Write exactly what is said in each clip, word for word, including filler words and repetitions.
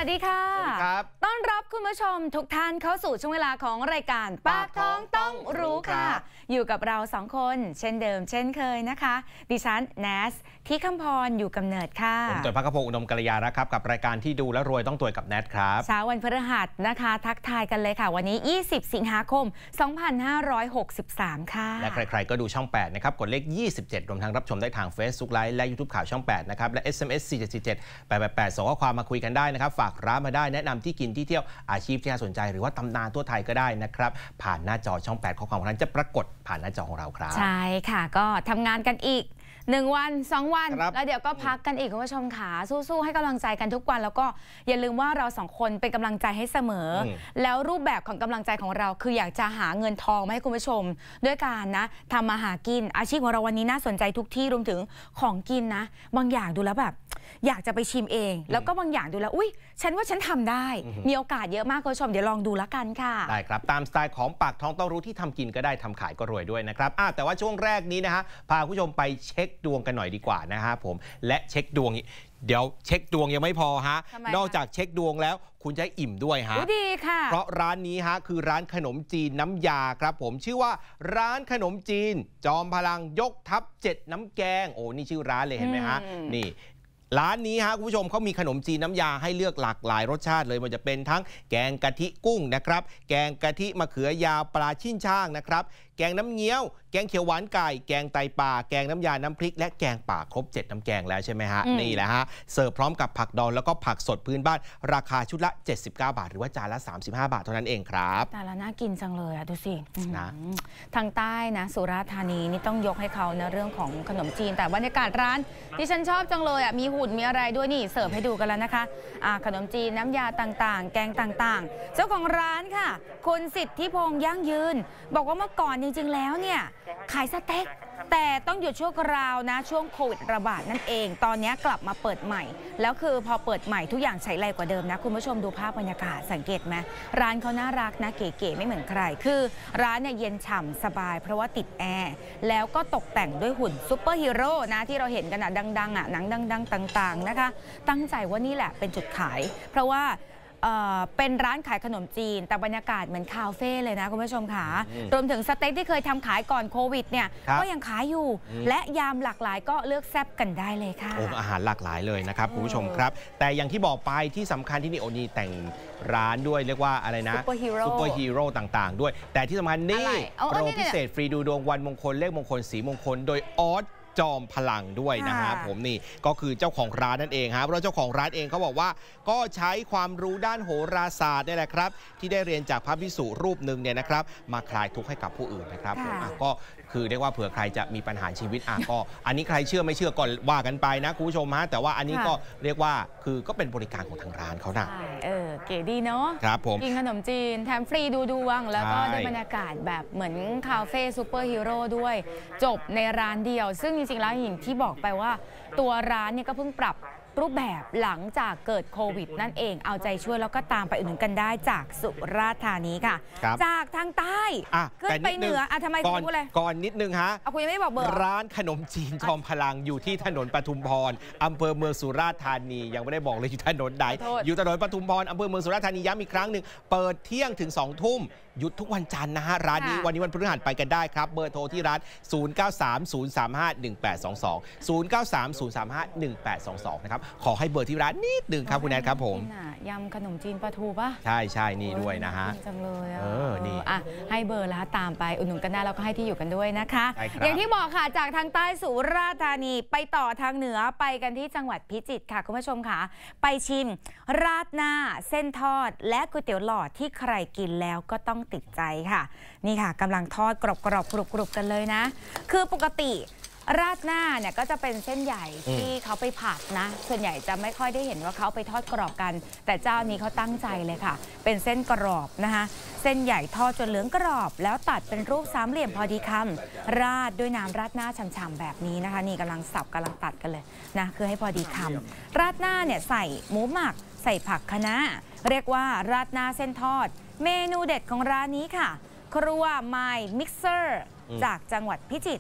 สดีค่ะสวัสดีครับต้อนรับคุณผู้ชมทุกท่านเข้าสู่ช่วงเวลาของรายการปากท้องต้องรู้ค่ะอยู่กับเราสองคนเช่นเดิมเช่นเคยนะคะดิฉันแนสที่คำพรอยู่กำเนิดค่ะผมตุ๋ย ภคพงศ์อุดมกัลยารักษ์ครับกับรายการที่ดูและรวยต้องตุ๋ยกับแนทครับเช้าวันพฤหัสนะคะทักทายกันเลยค่ะวันนี้ยี่สิบสิงหาคมสองพันห้าร้อยหกสิบสามค่ะและใครๆก็ดูช่องแปดนะครับกดเลขยี่สิบเจ็ดรวมทั้งรับชมได้ทาง Facebook Live และ YouTube ข่าวช่องแปดนะครับและ เอส เอ็ม เอส สี่ เจ็ด สี่ เจ็ด แปด แปด แปดส่งข้อความมาคุยกันได้นะครับฝากร้านมาได้แนะนำที่กินที่เที่ยวอาชีพที่น่าสนใจหรือว่าตำนานทั่วไทยก็ได้นะครับผ่านหน้าจอช่องแปดข้อความของนั้นจะปรากฏผ่านหน้าจอของเราครับใช่ค่ะก็ทำงานกันอีกหนึ่งวันสองวันแล้วเดี๋ยวก็พักกันอีกคุณผู้ชมขาสู้ๆให้กำลังใจกันทุกวันแล้วก็อย่าลืมว่าเราสองคนเป็นกำลังใจให้เสมอแล้วรูปแบบของกำลังใจของเราคืออยากจะหาเงินทองมาให้คุณผู้ชมด้วยการนะทำมาหากินอาชีพของเราวันนี้น่าสนใจทุกที่รวมถึงของกินนะบางอย่างดูแล้วแบบอยากจะไปชิมเองแล้วก็บางอย่างดูแล้วอุ้ยฉันว่าฉันทำได้มีโอกาสเยอะมากคุณผู้ชมเดี๋ยวลองดูแล้วกันค่ะได้ครับตามสไตล์ของปากท้องต้องรู้ที่ทำกินก็ได้ทำขายก็รวยด้วยนะครับแต่ว่าช่วงแรกนี้นะฮะพาคุณผู้ชมไปเช็คดวงกันหน่อยดีกว่านะฮะผมและเช็คดวงเดี๋ยวเช็คดวงยังไม่พอฮะนอกจากเช็คดวงแล้วคุณจะอิ่มด้วยฮะดีค่ะเพราะร้านนี้ฮะคือร้านขนมจีนน้ำยาครับผมชื่อว่าร้านขนมจีนจอมพลังยกทัพเจ็ดน้ำแกงโอ้นี่ชื่อร้านเลยเห็นไหมฮะนี่ร้านนี้ฮะคุณผู้ชมเขามีขนมจีนน้ำยาให้เลือกหลากหลายรสชาติเลยมันจะเป็นทั้งแกงกะทิกุ้งนะครับแกงกะทิมะเขือยาวปลาชิ้นช่างนะครับแกงน้ำเงี้ยวแกงเขียวหวานไก่แกงไตปลาแกงน้ำยาน้ำพริกและแกงป่าครบเจ็ดน้ำแกงแล้วใช่ไหมฮะนี่แหละฮะเสิร์ฟพร้อมกับผักดองแล้วก็ผักสดพื้นบ้านราคาชุดละเจ็ดสิบเก้าบาทหรือว่าจานละสามสิบห้าบาทเท่านั้นเองครับแต่ละน่ากินจังเลยอะดูสินะทางใต้นะสุราษฎร์ธานีนี่ต้องยกให้เขาในเรื่องของขนมจีนแต่บรรยากาศร้านที่ฉันชอบจังเลยอะมีหุ่นมีอะไรด้วยนี่เสิร์ฟให้ดูกันแล้วนะคะขนมจีนน้ำยาต่างๆแกงต่างๆเจ้าของร้านค่ะคุณสิทธิพงษ์ยั่งยืนบอกว่าเมื่อก่อนจริงๆแล้วเนี่ยขายสเต็กแต่ต้องหยุดชั่วคราวนะช่วงโควิดระบาดนั่นเองตอนนี้กลับมาเปิดใหม่แล้วคือพอเปิดใหม่ทุกอย่างใช้ไรกว่าเดิมนะคุณผู้ชมดูภาพบรรยากาศสังเกตไหมร้านเขาน่ารักนะเก๋ๆไม่เหมือนใครคือร้านเนี่ยเย็นฉ่ำสบายเพราะว่าติดแอร์แล้วก็ตกแต่งด้วยหุ่นซูเปอร์ฮีโร่นะที่เราเห็นกันอ่ะดังๆอ่ะหนังดังๆต่างๆนะคะตั้งใจว่านี่แหละเป็นจุดขายเพราะว่าเป็นร้านขายขนมจีนแต่บรรยากาศเหมือนคาเฟ่เลยนะคุณผู้ชมค่ะรวมถึงสเต็กที่เคยทำขายก่อนโควิดเนี่ยก็ยังขายอยู่และยามหลากหลายก็เลือกแซ่บกันได้เลยค่ะโอ้อาหารหลากหลายเลยนะครับคุณผู้ชมครับแต่อย่างที่บอกไปที่สำคัญที่นี่โอนีแต่งร้านด้วยเรียกว่าอะไรนะซุปเปอร์ฮีโร่ซุปเปอร์ฮีโร่ต่างๆด้วยแต่ที่สำคัญนี่โปรพิเศษฟรีดูดวงวันมงคลเลขมงคลสีมงคลโดยออสจอมพลังด้วยนะฮะผมนี่ก็คือเจ้าของร้านนั่นเองครับเพราะเจ้าของร้านเองเขาบอกว่าก็ใช้ความรู้ด้านโหราศาสตร์นี่แหละครับที่ได้เรียนจากพระภิกษุรูปหนึ่งเนี่ยนะครับมาคลายทุกข์ให้กับผู้อื่นนะครับผมก็คือเรียกว่าเผื่อใครจะมีปัญหาชีวิตอ่ะก็อันนี้ใครเชื่อไม่เชื่อก็ว่ากันไปนะคุณผู้ชมฮะแต่ว่าอันนี้ก็เรียกว่าคือก็เป็นบริการของทางร้านเขานะเออเก๋ดีเนาะครับผมกินขนมจีนแถมฟรีดูดวงแล้วก็ได้บรรยากาศแบบเหมือนคาเฟ่ซูเปอร์ฮีโร่ด้วยจบในร้านเดียวซึ่งจริงๆแล้วอย่างที่บอกไปว่าตัวร้านเนี่ยก็เพิ่งปรับรูปแบบหลังจากเกิดโควิดนั่นเองเอาใจช่วยแล้วก็ตามไปอุดหนุนกันได้จากสุราษฎร์ธานีค่ะจากทางใต้ขึ้นไปเหนืออ่ะทำไมคุณพูดเลยก่อนนิดนึงฮะเอาคุณยังไม่บอกเบอร์ร้านขนมจีนจอมพลังอยู่ที่ถนนปทุมพรอำเภอเมืองสุราษฎร์ธานียังไม่ได้บอกเลยอยู่ถนนใดอยู่ถนนปทุมพรอำเภอเมืองสุราษฎร์ธานีย้ำอีกครั้งหนึ่งเปิดเที่ยงถึงสองทุ่มหยุดทุกวันจันทร์นะฮะร้านนี้วันนี้วันพฤหัสไปกันได้ครับเบอร์โทรที่ร้านศูนย์ เก้า สาม ศูนย์ สาม ห้า หนึ่ง แปด สอง สอง ศูนย์ เก้า สาม ศูนย์ สาม ห้า หนึ่ง แปด สอง สองนะครับขอให้เบอร์ที่ร้านนิดหนึ่งครับคุณแนทครับผมยำขนมจีนปลาทูป่ะใช่ใช่นี่ด้วยนะฮะจังเลยเออนี่อ่ะให้เบอร์แล้วตามไปอุดหนุนกันได้แล้วก็ให้ที่อยู่กันด้วยนะคะอย่างที่บอกค่ะจากทางใต้สุราษฎร์ธานีไปต่อทางเหนือไปกันที่จังหวัดพิจิตรค่ะคุณผู้ชมค่ะไปชิมราดหน้าเส้นทอดและก๋วยเตี๋ยวหลอดที่ใครกินแล้วก็ต้องติดใจค่ะนี่ค่ะกำลังทอดกรอบกรอบกรุบกรุบกันเลยนะคือปกติราดหน้าเนี่ยก็จะเป็นเส้นใหญ่ที่เขาไปผัดนะส่วนใหญ่จะไม่ค่อยได้เห็นว่าเขาไปทอดกรอบกันแต่เจ้านี้เขาตั้งใจเลยค่ะเป็นเส้นกรอบนะคะเส้นใหญ่ทอดจนเหลืองกรอบแล้วตัดเป็นรูปสามเหลี่ยมพอดีคำราดด้วยน้ำราดหน้าฉ่ำๆแบบนี้นะคะนี่กำลังสับกำลังตัดกันเลยนะคือให้พอดีคำราดหน้าเนี่ยใส่หมูหมักใส่ผักคะน้าเรียกว่าราดหน้าเส้นทอดเมนูเด็ดของร้านนี้ค่ะครัวไมล์มิกเซอร์จากจังหวัดพิจิตร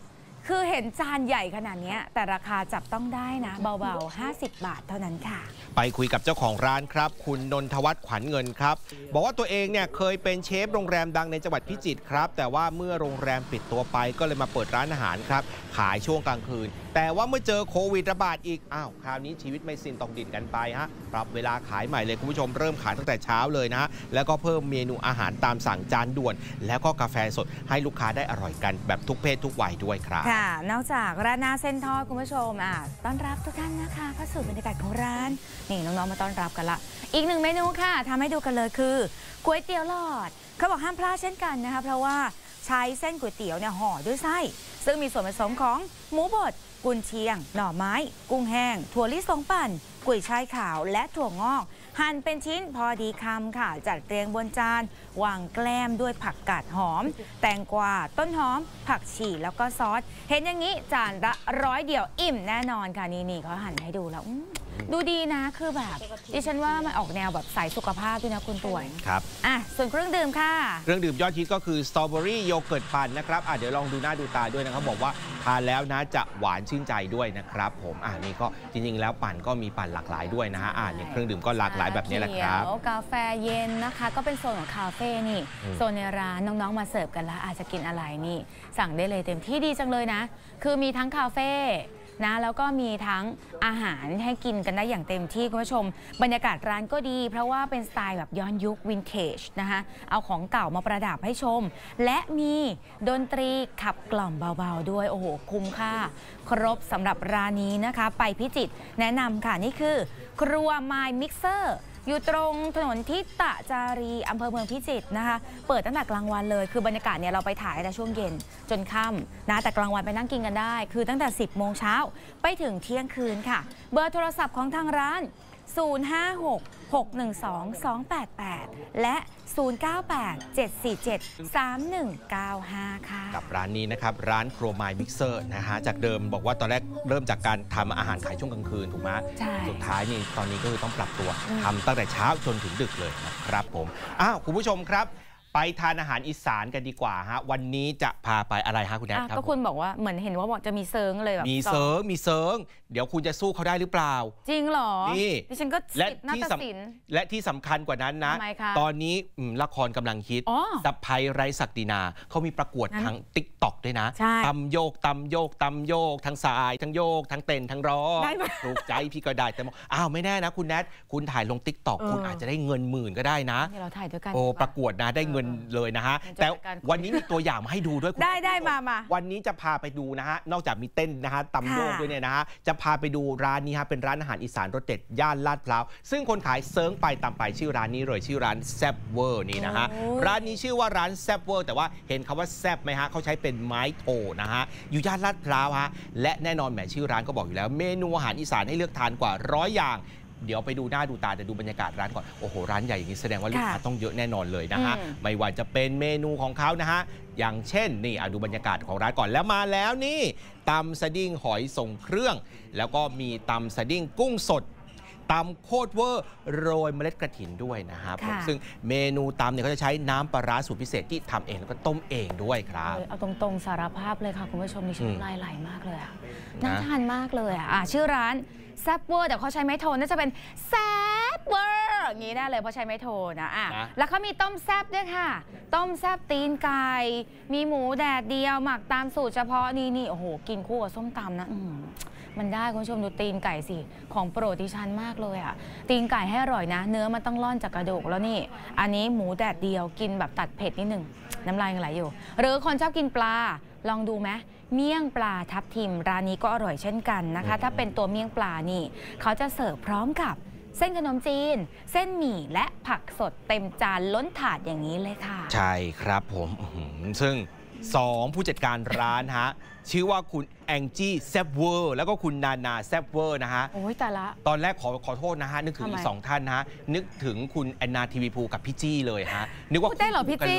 คือเห็นจานใหญ่ขนาดนี้แต่ราคาจับต้องได้นะเบาๆห้าสิบบาทเท่านั้นค่ะไปคุยกับเจ้าของร้านครับคุณนนทวัฒน์ขวัญเงินครับบอกว่าตัวเองเนี่ยเคยเป็นเชฟโรงแรมดังในจังหวัดพิจิตรครับแต่ว่าเมื่อโรงแรมปิดตัวไปก็เลยมาเปิดร้านอาหารครับขายช่วงกลางคืนแต่ว่าเมื่อเจอโควิดระบาดอีกอ้าวคราวนี้ชีวิตไม่สิ้นต้องดิ่นกันไปฮะปรับเวลาขายใหม่เลยคุณผู้ชมเริ่มขายตั้งแต่เช้าเลยนะแล้วก็เพิ่มเมนูอาหารตามสั่งจานด่วนแล้วก็กาแฟสดให้ลูกค้าได้อร่อยกันแบบทุกเพศทุกวัยด้วยครับค่ะนอกจากร้านหน้าเส้นทอดคุณผู้ชมอ่ะต้อนรับทุกท่านนะคะเข้าสู่บรรยากาศของร้านนี่น้องๆมาต้อนรับกันละอีกหนึ่งเมนูค่ะทำให้ดูกันเลยคือก๋วยเตี๋ยวหลอดเขาบอกห้ามพลาดเช่นกันนะคะเพราะว่าใช้เส้นก๋วยเตี๋ยวเนี่ยห่อด้วยไส้ซึ่งมีส่วนผสมของหมูบดกุนเชียงหน่อไม้กุ้งแห้งถั่วลิสงปั่นกุยช่ายขาวและถั่วงอกหั่นเป็นชิ้นพอดีคำค่ะจัดเรียงบนจานวางแกล้มด้วยผักกาดหอมแตงกวาต้นหอมผักชีแล้วก็ซอสเห็นอย่างนี้จานละร้อยเดียวอิ่มแน่นอนค่ะนี่นี่เขาหั่นให้ดูแล้วดูดีนะคือแบบดิฉันว่ามันออกแนวแบบสายสุขภาพด้วยนะคุณต่วยครับอ่ะส่วนเครื่องดื่มค่ะเครื่องดื่มยอดฮิตก็คือสตรอเบอรี่โยเกิร์ตปั่นนะครับอ่ะเดี๋ยวลองดูหน้าดูตาด้วยนะครับบอกว่าทานแล้วนะจะหวานชื่นใจด้วยนะครับผมอ่ะนี่ก็จริงๆแล้วปั่นก็มีปั่นหลากหลายด้วยนะฮะอ่ะนี่เครื่องดื่มก็หลากหลายแบบนี้แหละครับกาแฟเย็นนะคะก็เป็นโซนของคาเฟ่นี่โซนในร้านน้องๆมาเสิร์ฟกันแล้วอาจจะกินอะไรนี่สั่งได้เลยเต็มที่ดีจังเลยนะคือมีทั้งคาเฟ่นะแล้วก็มีทั้งอาหารให้กินกันได้อย่างเต็มที่คุณผู้ชมบรรยากาศร้านก็ดีเพราะว่าเป็นสไตล์แบบย้อนยุควินเทจนะคะเอาของเก่ามาประดับให้ชมและมีดนตรีขับกล่อมเบาๆด้วยโอ้โหคุ้มค่าครบสำหรับร้านนี้นะคะไปพิจิตรแนะนำค่ะนี่คือครัว My Mixerอยู่ตรงถนนทิตะจารีอำเภอเมืองพิจิตรนะคะเปิดตั้งแต่กลางวันเลยคือบรรยากาศเนี่ยเราไปถ่ายแต่ช่วงเย็นจนค่ำนะแต่กลางวันไปนั่งกินกันได้คือตั้งแต่สิบโมงเช้าไปถึงเที่ยงคืนค่ะเบอร์โทรศัพท์ของทางร้านศูนย์ ห้า หก หก หนึ่ง สอง สอง แปด แปดและศูนย์ เก้า แปด เจ็ด สี่ เจ็ด สาม หนึ่ง เก้า ห้าค่ะกับร้านนี้นะครับร้านครัว My Mixer นะฮะจากเดิมบอกว่าตอนแรกเริ่มจากการทำอาหารขายช่วงกลางคืนถูกไหมใช่สุดท้ายนี่ตอนนี้ก็คือต้องปรับตัวทำตั้งแต่เช้าจนถึงดึกเลยนะครับผมอ้าวคุณผู้ชมครับไปทานอาหารอีสานกันดีกว่าฮะวันนี้จะพาไปอะไรฮะคุณแอดครับก็คุณบอกว่าเหมือนเห็นว่าบอกจะมีเซิร์งเลยแบบมีเซิร์งมีเซิร์งเดี๋ยวคุณจะสู้เขาได้หรือเปล่าจริงเหรอนี่ดิฉันก็และที่สำและที่สำคัญกว่านั้นนะตอนนี้ละครกำลังฮิตสะใภ้ไร้ศักดินาเขามีประกวดทางติ๊กต็อกด้วยนะตำโยกตำโยกตำโยกทั้งสายทั้งโยกทั้งเต้นทั้งร้องถูกใจพี่ก็ได้แต่อ้าวไม่แน่นะคุณแนทคุณถ่ายลงติ๊กต็อกคุณอาจจะได้เงินหมื่นก็ได้นะเราถ่ายด้วยกันโอ้ประกวดนะได้เงินเลยนะฮะแต่วันนี้มีตัวอย่างมาให้ดูด้วยได้ได้มามาวันนี้จะพาไปดูนะฮะนอกจากมีเต้นนะฮะตำโยกด้วยเนี่ยนะฮะจะพาไปดูร้านนี้ฮะเป็นร้านอาหารอีสานรสเด็ดย่านลาดพร้าวซึ่งคนขายเซิร์งไปตามไปชื่อร้านนี้เลยชื่อร้านแซบเวอร์นี่นะฮะร้านนี้ชื่อว่าร้านแซบเวอร์แต่ว่าเห็นคำว่าแซบไหมฮะเขาใช้เป็นไม้โทนะฮะอยู่ย่านลาดพร้าวฮะและแน่นอนแหมชื่อร้านก็บอกอยู่แล้วเมนูอาหารอีสานให้เลือกทานกว่าร้อยอย่างเดี๋ยวไปดูหน้าดูตาแต่ดูบรรยากาศร้านก่อนโอ้โหร้านใหญ่อย่างนี้แสดงว่าลูกค้าต้องเยอะแน่นอนเลยนะฮะไม่ว่าจะเป็นเมนูของเขานะฮะอย่างเช่นนี่ดูบรรยากาศของร้านก่อนแล้วมาแล้วนี่ตำสดิ้งหอยส่งเครื่องแล้วก็มีตำสดิ้งกุ้งสดตำโคตรเวอร์โรยเมล็ดกระถินด้วยนะครับซึ่งเมนูตำเนี่ยเขาจะใช้น้ำปลาร้าสูตรพิเศษที่ทำเองแล้วก็ต้มเองด้วยครับเอาตรงๆสารภาพเลยค่ะคุณผู้ชมมีชื่อลายไหลมากเลยอ่ะน่าทานมากเลยอ่ะชื่อร้านแซบเวอร์แต่เขาใช้ไม้โทน่าจะเป็นแซบเวอร์อย่างนี้ได้เลยเพราะใช้ไม้โทนะอ่ะแล้วเขามีต้มแซบด้วยค่ะต้มแซบตีนไก่มีหมูแดดเดียวหมักตามสูตรเฉพาะนี่นี่โอ้โหกินคู่กับส้มตำนะมันได้คุณผู้ชมดูตีนไก่สิของโปรดดิฉันมากเลยอ่ะตีนไก่ให้อร่อยนะเนื้อมันต้องร่อนจากกระดูกแล้วนี่อันนี้หมูแดดเดียวกินแบบตัดเผ็ดนิดหนึ่งน้ำลายยังไหลอยู่หรือคนชอบกินปลาลองดูไหมเมี่ยงปลาทับทิมร้านนี้ก็อร่อยเช่นกันนะคะถ้าเป็นตัวเมี่ยงปลานี่เขาจะเสิร์ฟพร้อมกับเส้นขนมจีนเส้นหมี่และผักสดเต็มจานล้นถาดอย่างนี้เลยค่ะใช่ครับผมซึ่งสองผู้จัดการร้านฮะชื่อว่าคุณแองจี้แซบเวอร์แล้วก็คุณนานาแซบเวอร์นะฮะโอ้ยแต่ละตอนแรกขอขอโทษนะฮะนึกถึงอีกสองท่านนะฮะนึกถึงคุณแอนนาทีวีภูกับพี่จี้เลยฮะนึกว่าพูดได้เหรอพี่จี้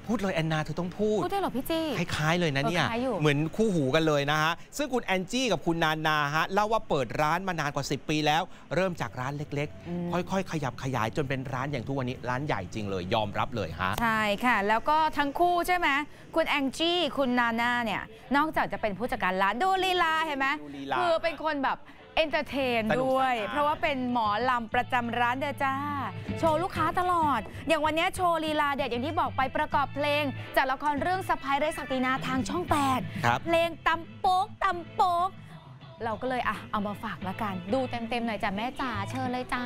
พูดเลยแอนนาเธอต้องพูดพูดได้หรอพี่จี้คล้ายๆเลยนะเนี่ยเหมือนคู่หูกันเลยนะฮะซึ่งคุณแอนจี้กับคุณนานาฮะเล่าว่าเปิดร้านมานานกว่าสิบปีแล้วเริ่มจากร้านเล็กๆค่อยๆขยับขยายจนเป็นร้านอย่างทุกวันนี้ร้านใหญ่จริงเลยยอมรับเลยฮะใช่ค่ะแล้วก็ทั้งคู่ใช่ไหมคุณแองจี้คุณนานาเนี่ยนอกจากจะเป็นผู้จัดการร้านดูลีลาเห็นไหมคือเป็นคนแบบเอนเตอร์เทนด้วยเพราะว่าเป็นหมอลำประจำร้านเด้อจ้าโชว์ลูกค้าตลอดอย่างวันนี้โชว์ลีลาเด็ดอย่างที่บอกไปประกอบเพลงจากละครเรื่องสะพ้ายไร้ศักดินาทางช่องแปดเพลงตำโป๊กตำโป๊กเราก็เลยอ่ะเอามาฝากละกันดูเต็มๆหน่อยจ้ะแม่จ๋าเชิญเลยจ้า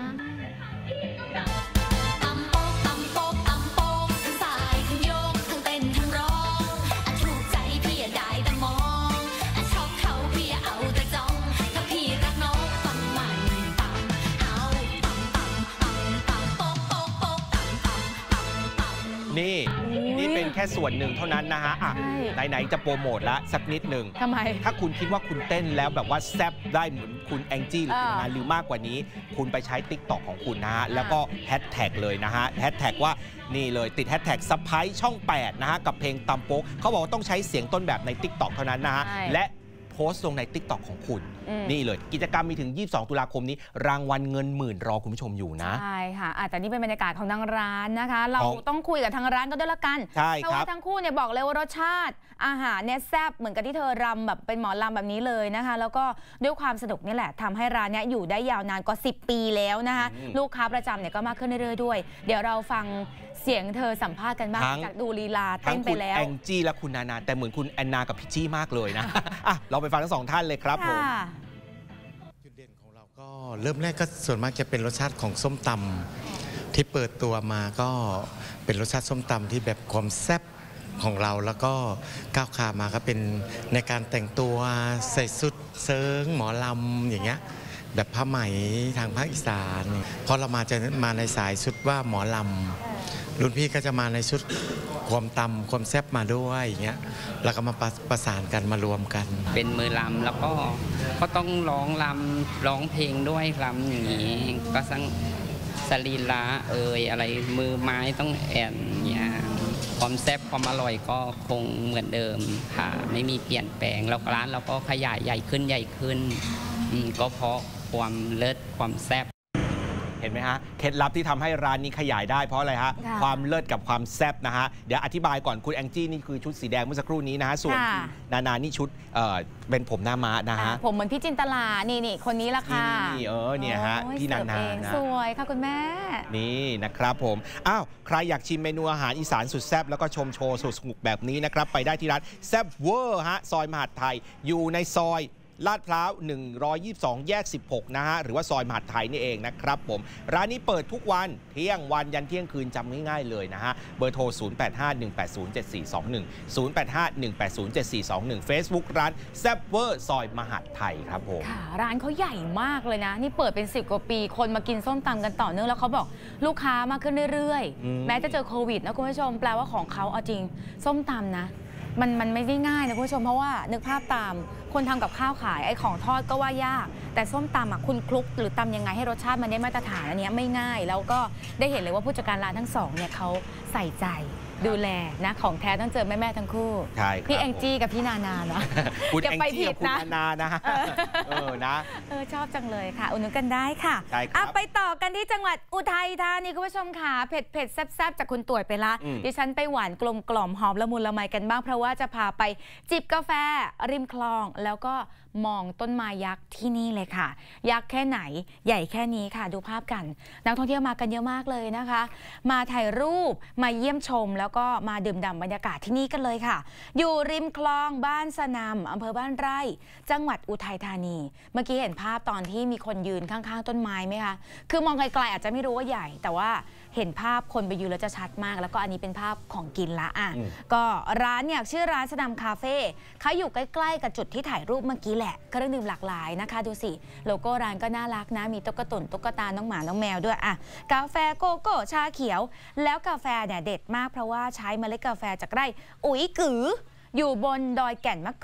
นี่นี่เป็นแค่ส่วนหนึ่งเท่านั้นนะฮะอ่ะไหนๆจะโปรโมทละสักนิดหนึ่งทำไมถ้าคุณคิดว่าคุณเต้นแล้วแบบว่าแซ่บได้เหมือนคุณแองจี้หรือคุณนาหรือมากกว่านี้คุณไปใช้ ติ๊กต็อก ของคุณนะฮะแล้วก็แฮชแท็กเลยนะฮะแฮชแท็กว่านี่เลยติดแฮชแท็กสะพ้ายช่องแปดนะฮะกับเพลงตำโป๊กเขาบอกว่าต้องใช้เสียงต้นแบบใน ติ๊กต็อก เท่านั้นนะฮะและโพสต์ลงใน ติ๊กต็อก ของคุณนี่เลยกิจกรรมมีถึงยี่สิบสองตุลาคมนี้รางวัลเงินหมื่นรอคุณผู้ชมอยู่นะใช่ค่ะแต่นี่เป็นบรรยากาศของทางร้านนะคะเราต้องคุยกับทางร้านก็ด้วยละกันใช่เพราะว่าทั้งคู่เนี่ยบอกเลยว่ารสชาติอาหารเนี่ยแซ่บเหมือนกับที่เธอรำแบบเป็นหมอรำแบบนี้เลยนะคะแล้วก็ด้วยความสนุกนี่แหละทำให้ร้านนี้อยู่ได้ยาวนานกว่าสิบปีแล้วนะคะลูกค้าประจำเนี่ยก็มากขึ้นเรื่อยๆด้วยเดี๋ยวเราฟังเสียงเธอสัมภาษณ์กันบ้างจากดูลีลาเต้นไปแล้วทั้งคุณแองจี้และคุณนานาแต่เหมือนคุณแอนนากับพี่จี้มากเลยนะอ่ะเราไปฟังทั้งสองท่านเลยครับผมจุดเด่นของเราก็เริ่มแรกก็ส่วนมากจะเป็นรสชาติของส้มตำที่เปิดตัวมาก็เป็นรสชาติส้มตำที่แบบความแซ่บของเราแล้วก็ก้าวขามาก็เป็นในการแต่งตัวใส่ชุดเซิร์งหมอลำอย่างเงี้ยแบบผ้าไหมทางภาคอีสานเพราะเรามาจะมาในสายชุดว่าหมอลำรุ่นพี่ก็จะมาในชุดความตำความแซ่บมาด้วยอย่างเงี้ยแล้วก็มาประสานกันมารวมกันเป็นมือลำแล้วก็ก็ต้องร้องลำร้องเพลงด้วยลำอย่างนี้ก็สังสรีระเอ่ยอะไรมือไม้ต้องแอนเนี่ยความแซ่บความอร่อยก็คงเหมือนเดิมค่ะไม่มีเปลี่ยนแปลงแล้วร้านเราก็ขยายใหญ่ขึ้นใหญ่ขึ้นก็เพราะความเลิศความแซ่บเห็นไหมฮะเคล็ดลับที่ทำให้ร้านนี้ขยายได้เพราะอะไรฮะความเลิศกับความแซ่บนะฮะเดี๋ยวอธิบายก่อนคุณแองจี้นี่คือชุดสีแดงเมื่อสักครู่นี้นะฮะส่วนนานานี่ชุดเอ่อเป็นผมหน้าม้านะฮะผมเหมือนพี่จินตลานี่นี่คนนี้ละค่ะนี่เออเนี่ยฮะพี่นานาสวยค่ะคุณแม่นี่นะครับผมอ้าวใครอยากชิมเมนูอาหารอีสานสุดแซ่บแล้วก็ชมโชว์สุดสนุกแบบนี้นะครับไปได้ที่ร้านแซ่บเวอร์ฮะซอยมหาดไทยอยู่ในซอยลาดพร้าวหนึ่งร้อยยี่สิบสองแยกสิบหกนะฮะหรือว่าซอยมหาดไทยนี่เองนะครับผมร้านนี้เปิดทุกวันเที่ยงวันยันเที่ยงคืนจำง่ายๆเลยนะฮะเบอร์โทรศูนย์ แปด ห้า หนึ่ง แปด ศูนย์ เจ็ด สี่ สอง หนึ่ง ศูนย์ แปด ห้า หนึ่ง แปด ศูนย์ เจ็ด สี่ สอง หนึ่ง Facebook ร้านแซ่บเวอร์ซอยมหาดไทยครับผมค่ะร้านเขาใหญ่มากเลยนะนี่เปิดเป็นสิบกว่าปีคนมากินส้มตำกันต่อเนื่องแล้วเขาบอกลูกค้ามากขึ้นเรื่อยๆแม้จะเจอโควิดนะคุณผู้ชมแปลว่าของเขาเอาจริงส้มตำนะมันมันไม่ได้ง่ายนะคุณผู้ชมเพราะว่านึกภาพตามคนทำกับข้าวขายไอ้ของทอดก็ว่ายากแต่ส้มตำอ่ะคุณคลุกหรือตำยังไงให้รสชาติมันได้มาตรฐานอันนี้ไม่ง่ายแล้วก็ได้เห็นเลยว่าผู้จัดการร้านทั้งสองเนี่ยเขาใส่ใจดูแลนะของแท้ต้องเจอแม่แม่ทั้งคู่ใช่พี่แองจี้กับพี่นานาเนาะคุณแองจี้กับคุณนานานะเออนะเออชอบจังเลยค่ะอุดหนุนกันได้ค่ะใช่ครับไปต่อกันที่จังหวัดอุทัยธานีคุณผู้ชมค่ะเผ็ดเผ็ดแซ่บๆจากคุณต่วยไปละดิฉันไปหวานกลมกล่อมหอมละมุนละไมกันบ้างเพราะว่าจะพาไปจิบกาแฟริมคลองแล้วก็มองต้นไม้ยักษ์ที่นี่เลยค่ะยักษ์แค่ไหนใหญ่แค่นี้ค่ะดูภาพกันนักท่องเที่ยวมากันเยอะมากเลยนะคะมาถ่ายรูปมาเยี่ยมชมแล้วก็มาดื่มด่ำบรรยากาศที่นี่กันเลยค่ะอยู่ริมคลองบ้านสนามอำเภอบ้านไร่จังหวัดอุทัยธานีเมื่อกี้เห็นภาพตอนที่มีคนยืนข้างๆต้นไม้ไหมคะคือมองไกลๆอาจจะไม่รู้ว่าใหญ่แต่ว่าเห็นภาพคนไปยืนแล้วจะชัดมากแล้วก็อันนี้เป็นภาพของกินละอ่ะก็ร้านเนี่ยชื่อร้านสนามคาเฟ่เขาอยู่ใกล้ๆกับจุดที่ถ่ายรูปเมื่อกี้แหละเครื่องดื่มหลากหลายนะคะดูสิโลโก้ร้านก็น่ารักนะมีตุ๊กตุ่นตุ๊กตาน้องหมาน้องแมวด้วยอ่ะกาแฟโกโก้ชาเขียวแล้วกาแฟเนี่ยเด็ดมากเพราะว่าใช้เมล็ดกาแฟจากไร่อุ๋ยกืออยู่บนดอยแก่นมะกรูด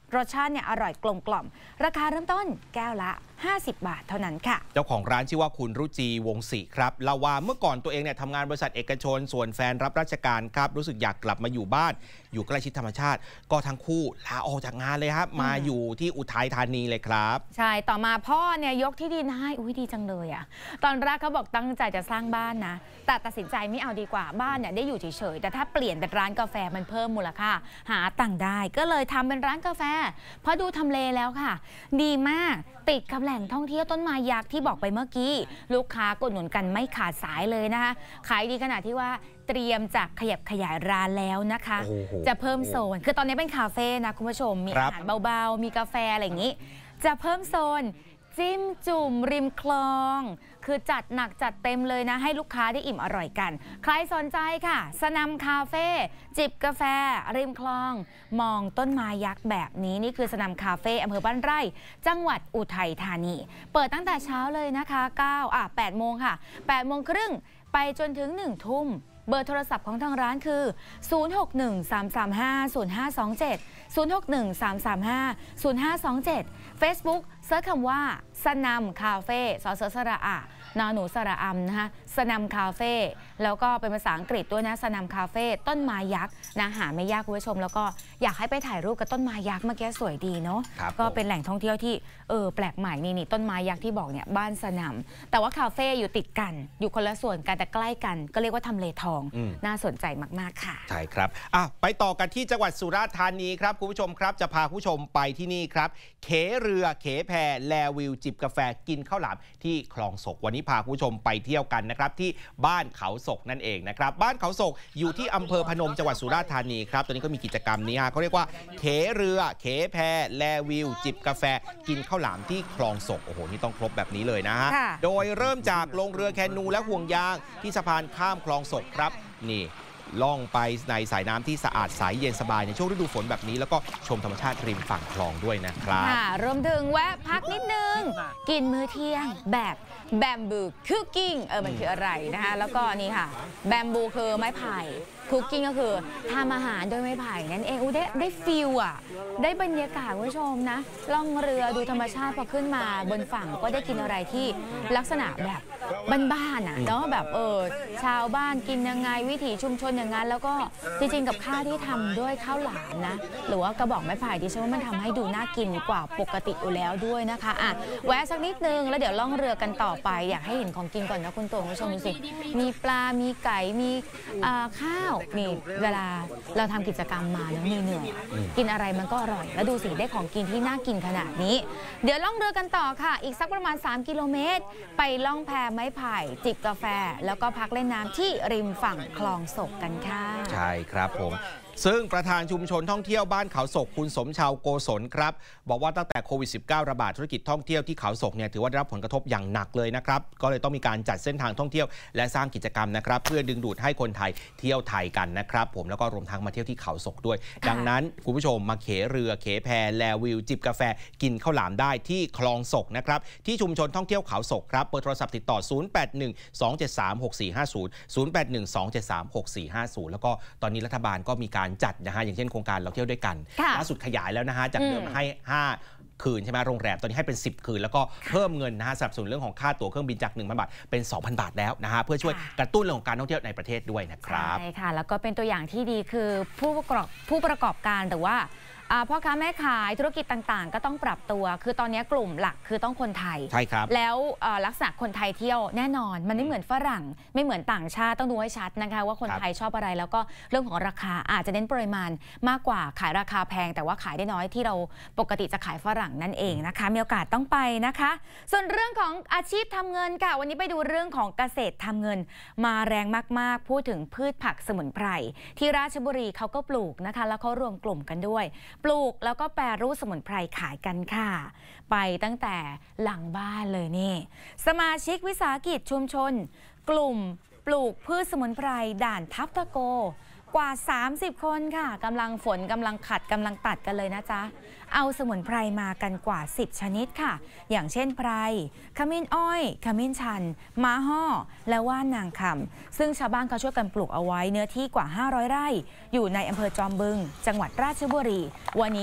รสชาติเนี่ยอร่อยกลมกล่อมราคาเริ่มต้นแก้วละห้าสิบบาทเท่านั้นค่ะเจ้าของร้านชื่อว่าคุณรุจีวงศิครับเล่าว่าเมื่อก่อนตัวเองเนี่ยทำงานบริษัทเอกชนส่วนแฟนรับราชการครับรู้สึกอยากกลับมาอยู่บ้านอยู่ใกล้ชิดธรรมชาติก็ทั้งคู่ลาออกจากงานเลยครับมาอยู่ที่อุทัยธานีเลยครับใช่ต่อมาพ่อเนี่ยยกที่ดินให้อุ้ยดีจังเลยอ่ะตอนแรกเขาบอกตั้งใจจะสร้างบ้านนะแต่ตัดสินใจไม่เอาดีกว่าบ้านเนี่ยได้อยู่เฉยๆแต่ถ้าเปลี่ยนเป็นร้านกาแฟมันเพิ่มมูลค่าหาตังค์ได้ก็เลยทำเป็นร้านกาแฟเพราะดูทำเลแล้วค่ะดีมากติดกับแหล่งท่องเที่ยวต้นไม้ยักษ์ที่บอกไปเมื่อกี้ลูกค้ากดหนุนกันไม่ขาดสายเลยนะคะขายดีขนาดที่ว่าเตรียมจะขยับขยายร้านแล้วนะคะจะเพิ่มโซนคือตอนนี้เป็นคาเฟ่นะคุณผู้ชมมีอาหารเบาๆมีกาแฟอะไรอย่างนี้จะเพิ่มโซนจิ้มจุ่มริมคลองคือจัดหนักจัดเต็มเลยนะให้ลูกค้าได้อิ่มอร่อยกันใครสนใจค่ะสนำคาเฟ่จิบกาแฟริมคลองมองต้นไม้ยักษ์แบบนี้นี่คือสนำคาเฟ่อำเภอบ้านไร่จังหวัดอุทัยธานีเปิดตั้งแต่เช้าเลยนะคะเก้าอ่ะแปดโมงค่ะแปดโมงครึ่งไปจนถึงหนึ่งทุ่มเบอร์โทรศัพท์ของทางร้านคือศูนย์ หก หนึ่ง สาม สาม ห้า ศูนย์ ห้า สอง เจ็ด ศูนย์ หก หนึ่ง สาม สาม ห้า ศูนย์ ห้า สอง เจ็ด Facebook เซิร์ชคำว่าสนำคาเฟ่สอเสือสระอะนอหนูสระอัมนะคะสนำคาเฟ่แล้วก็เป็นภาษาอังกฤษด้วยนะสนำคาเฟ่ต้นไม้ยักษ์นะหาไม่ยากคุณผู้ชมแล้วก็อยากให้ไปถ่ายรูปกับต้นไม้ยักษ์เมื่อกี้สวยดีเนาะก็เป็นแหล่งท่องเที่ยวที่เออแปลกใหม่นี่นี่ต้นไม้ยักษ์ที่บอกเนี่ยบ้านสนำแต่ว่าคาเฟ่อยู่ติดกันอยู่คนละส่วนกันแต่ใกล้กันก็เรียกว่าทำเลทองน่าสนใจมากๆค่ะใช่ครับอ่ะไปต่อกันที่จังหวัดสุราษฎร์ธานีครับคุณผู้ชมครับจะพาคุณผู้ชมไปที่นี่ครับเขเรือเขแพแลวิวจิบกาแฟกินข้าวหลามที่คลองศกวันนี้พาคุณผู้ชมไปเที่ยวกันนะครับที่บ้านเขาศกนั่นเองนะครับบ้านเขาศกอยู่ที่อำเภอพนมจังหวัดสุราษฎร์ธานีครับตอนนี้ก็มีกิจกรรมนี้เขาเรียกว่าเขเรือเขแพแลวิวจิบกาแฟกินข้าวหลามที่คลองศกโอ้โหนี่ต้องครบแบบนี้เลยนะฮะโดยเริ่มจากลงเรือแคนูและห่วงยางที่สะพานข้ามคลองศกครับนี่ล่องไปในสายน้ำที่สะอาดใสเย็นสบายในช่วงฤดูฝนแบบนี้แล้วก็ชมธรรมชาติริมฝั่งคลองด้วยนะครับรวมถึงแวะพักนิดนึงกินมื้อเที่ยงแบบแบมบูคุกกิ้งเออมันคืออะไรนะคะแล้วก็นี่ค่ะแบมบูคือไม้ไผ่คุกกิ้งก็คือทำอาหารด้วยไม้ไผ่นั่นเองอุ้ยได้ได้ฟิลอ่ะได้บรรยากาศคุณผู้ชมนะล่องเรือดูธรรมชาติพอขึ้นมาบนฝั่งก็ได้กินอะไรที่ลักษณะแบบบ้านๆอ่ะเนาะแบบเออชาวบ้านกินยังไงวิถีชุมชนอย่างนั้นแล้วก็จริงๆกับข้าวที่ทำด้วยข้าวหลามนะหรือว่ากระบอกไม้ไผ่ที่ฉันว่ามันทำให้ดูน่ากินกว่าปกติอยู่แล้วด้วยนะคะอ่ะแวะสักนิดนึงแล้วเดี๋ยวล่องเรือกันต่อไปอยากให้เห็นของกินก่อนนะคุณตัวคุณผู้ชมดูสิมีปลามีไก่มีข้าวนี่เวลาเราทำกิจกรรมมาเนาะเหนื่อยกินอะไรมันก็อร่อยแล้วดูสิได้ของกินที่น่ากินขนาดนี้เดี๋ยวล่องเรือกันต่อค่ะอีกสักประมาณสามกิโลเมตรไปล่องแพไม้ไผ่จิบกาแฟแล้วก็พักเล่นน้ำที่ริมฝั่งคลองศกกันค่ะใช่ครับผมซึ่งประธานชุมชนท่องเที่ยวบ้านเขาศกคุณสมชาวโกศลครับบอกว่าตั้งแต่โควิด สิบเก้า ระบาดธุรกิจท่องเที่ยวที่เขาศกเนี่ยถือว่าได้รับผลกระทบอย่างหนักเลยนะครับก็เลยต้องมีการจัดเส้นทางท่องเที่ยวและสร้างกิจกรรมนะครับเพื่อดึงดูดให้คนไทยเที่ยวไทยกันนะครับผมแล้วก็รวมทั้งมาเที่ยวที่เขาศกด้วยดังนั้นคุณผู้ชมมาเขเรือเขแพแลวิวจิบกาแฟกินข้าวหลามได้ที่คลองศกนะครับที่ชุมชนท่องเที่ยวเขาศกครับเบอร์โทรศัพท์ติดต่อศูนย์ แปด หนึ่ง สอง เจ็ด สาม หก สี่ ห้า ศูนย์ ศูนย์ แปด หนึ่ง สอง เจ็ด สาม หก สี่ ห้า ศูนย์แล้วก็ตอนนี้รัฐบาลก็มีการจัดนะฮะอย่างเช่นโครงการเราเที่ยวด้วยกันล่าสุดขยายแล้วนะฮะจากเดิมให้ห้าคืนใช่ไหมโรงแรมตอนนี้ให้เป็นสิบคืนแล้วก็เพิ่มเงินนะฮะสนับสนุนเรื่องของค่าตั๋วเครื่องบินจาก หนึ่งพัน บาทเป็น สองพัน บาทแล้วนะฮะเพื่อช่วยกระตุ้นเรื่องของการท่องเที่ยวในประเทศด้วยนะครับใช่ค่ะแล้วก็เป็นตัวอย่างที่ดีคือผู้ประกอบผู้ประกอบการหรือว่าพ่อค้าแม่ขายธุรกิจต่างๆก็ต้องปรับตัวคือตอนนี้กลุ่มหลักคือต้องคนไทยใช่ครับแล้วลักษณะคนไทยเที่ยวแน่นอนมันไม่เหมือนฝรั่งไม่เหมือนต่างชาติต้องดูให้ชัดนะคะว่าคนไทยชอบอะไรแล้วก็เรื่องของราคาอาจจะเน้นปริมาณมากกว่าขายราคาแพงแต่ว่าขายได้น้อยที่เราปกติจะขายฝรั่งนั่นเองนะคะมีโอกาสต้องไปนะคะส่วนเรื่องของอาชีพทำเงินค่ะวันนี้ไปดูเรื่องของเกษตรทำเงินมาแรงมากๆพูดถึงพืชผักสมุนไพรที่ราชบุรีเขาก็ปลูกนะคะแล้วเขารวมกลุ่มกันด้วยปลูกแล้วก็แปรรูปสมุนไพรขายกันค่ะไปตั้งแต่หลังบ้านเลยนี่สมาชิกวิสาหกิจชุมชนกลุ่มปลูกพืชสมุนไพรด่านทับตะโกกว่าสามสิบคนค่ะกำลังฝนกำลังขัดกำลังตัดกันเลยนะจ๊ะเอาสมุนไพรมากันกว่าสิบชนิดค่ะอย่างเช่นไพรขมิ้นอ้อยขมิ้นชันม้าห่อและว่านนางคำซึ่งชาวบ้านเขาช่วยกันปลูกเอาไว้เนื้อที่กว่าห้าร้อยไร่อยู่ในอำเภอจอมบึงจังหวัดราชบุรีวันนี้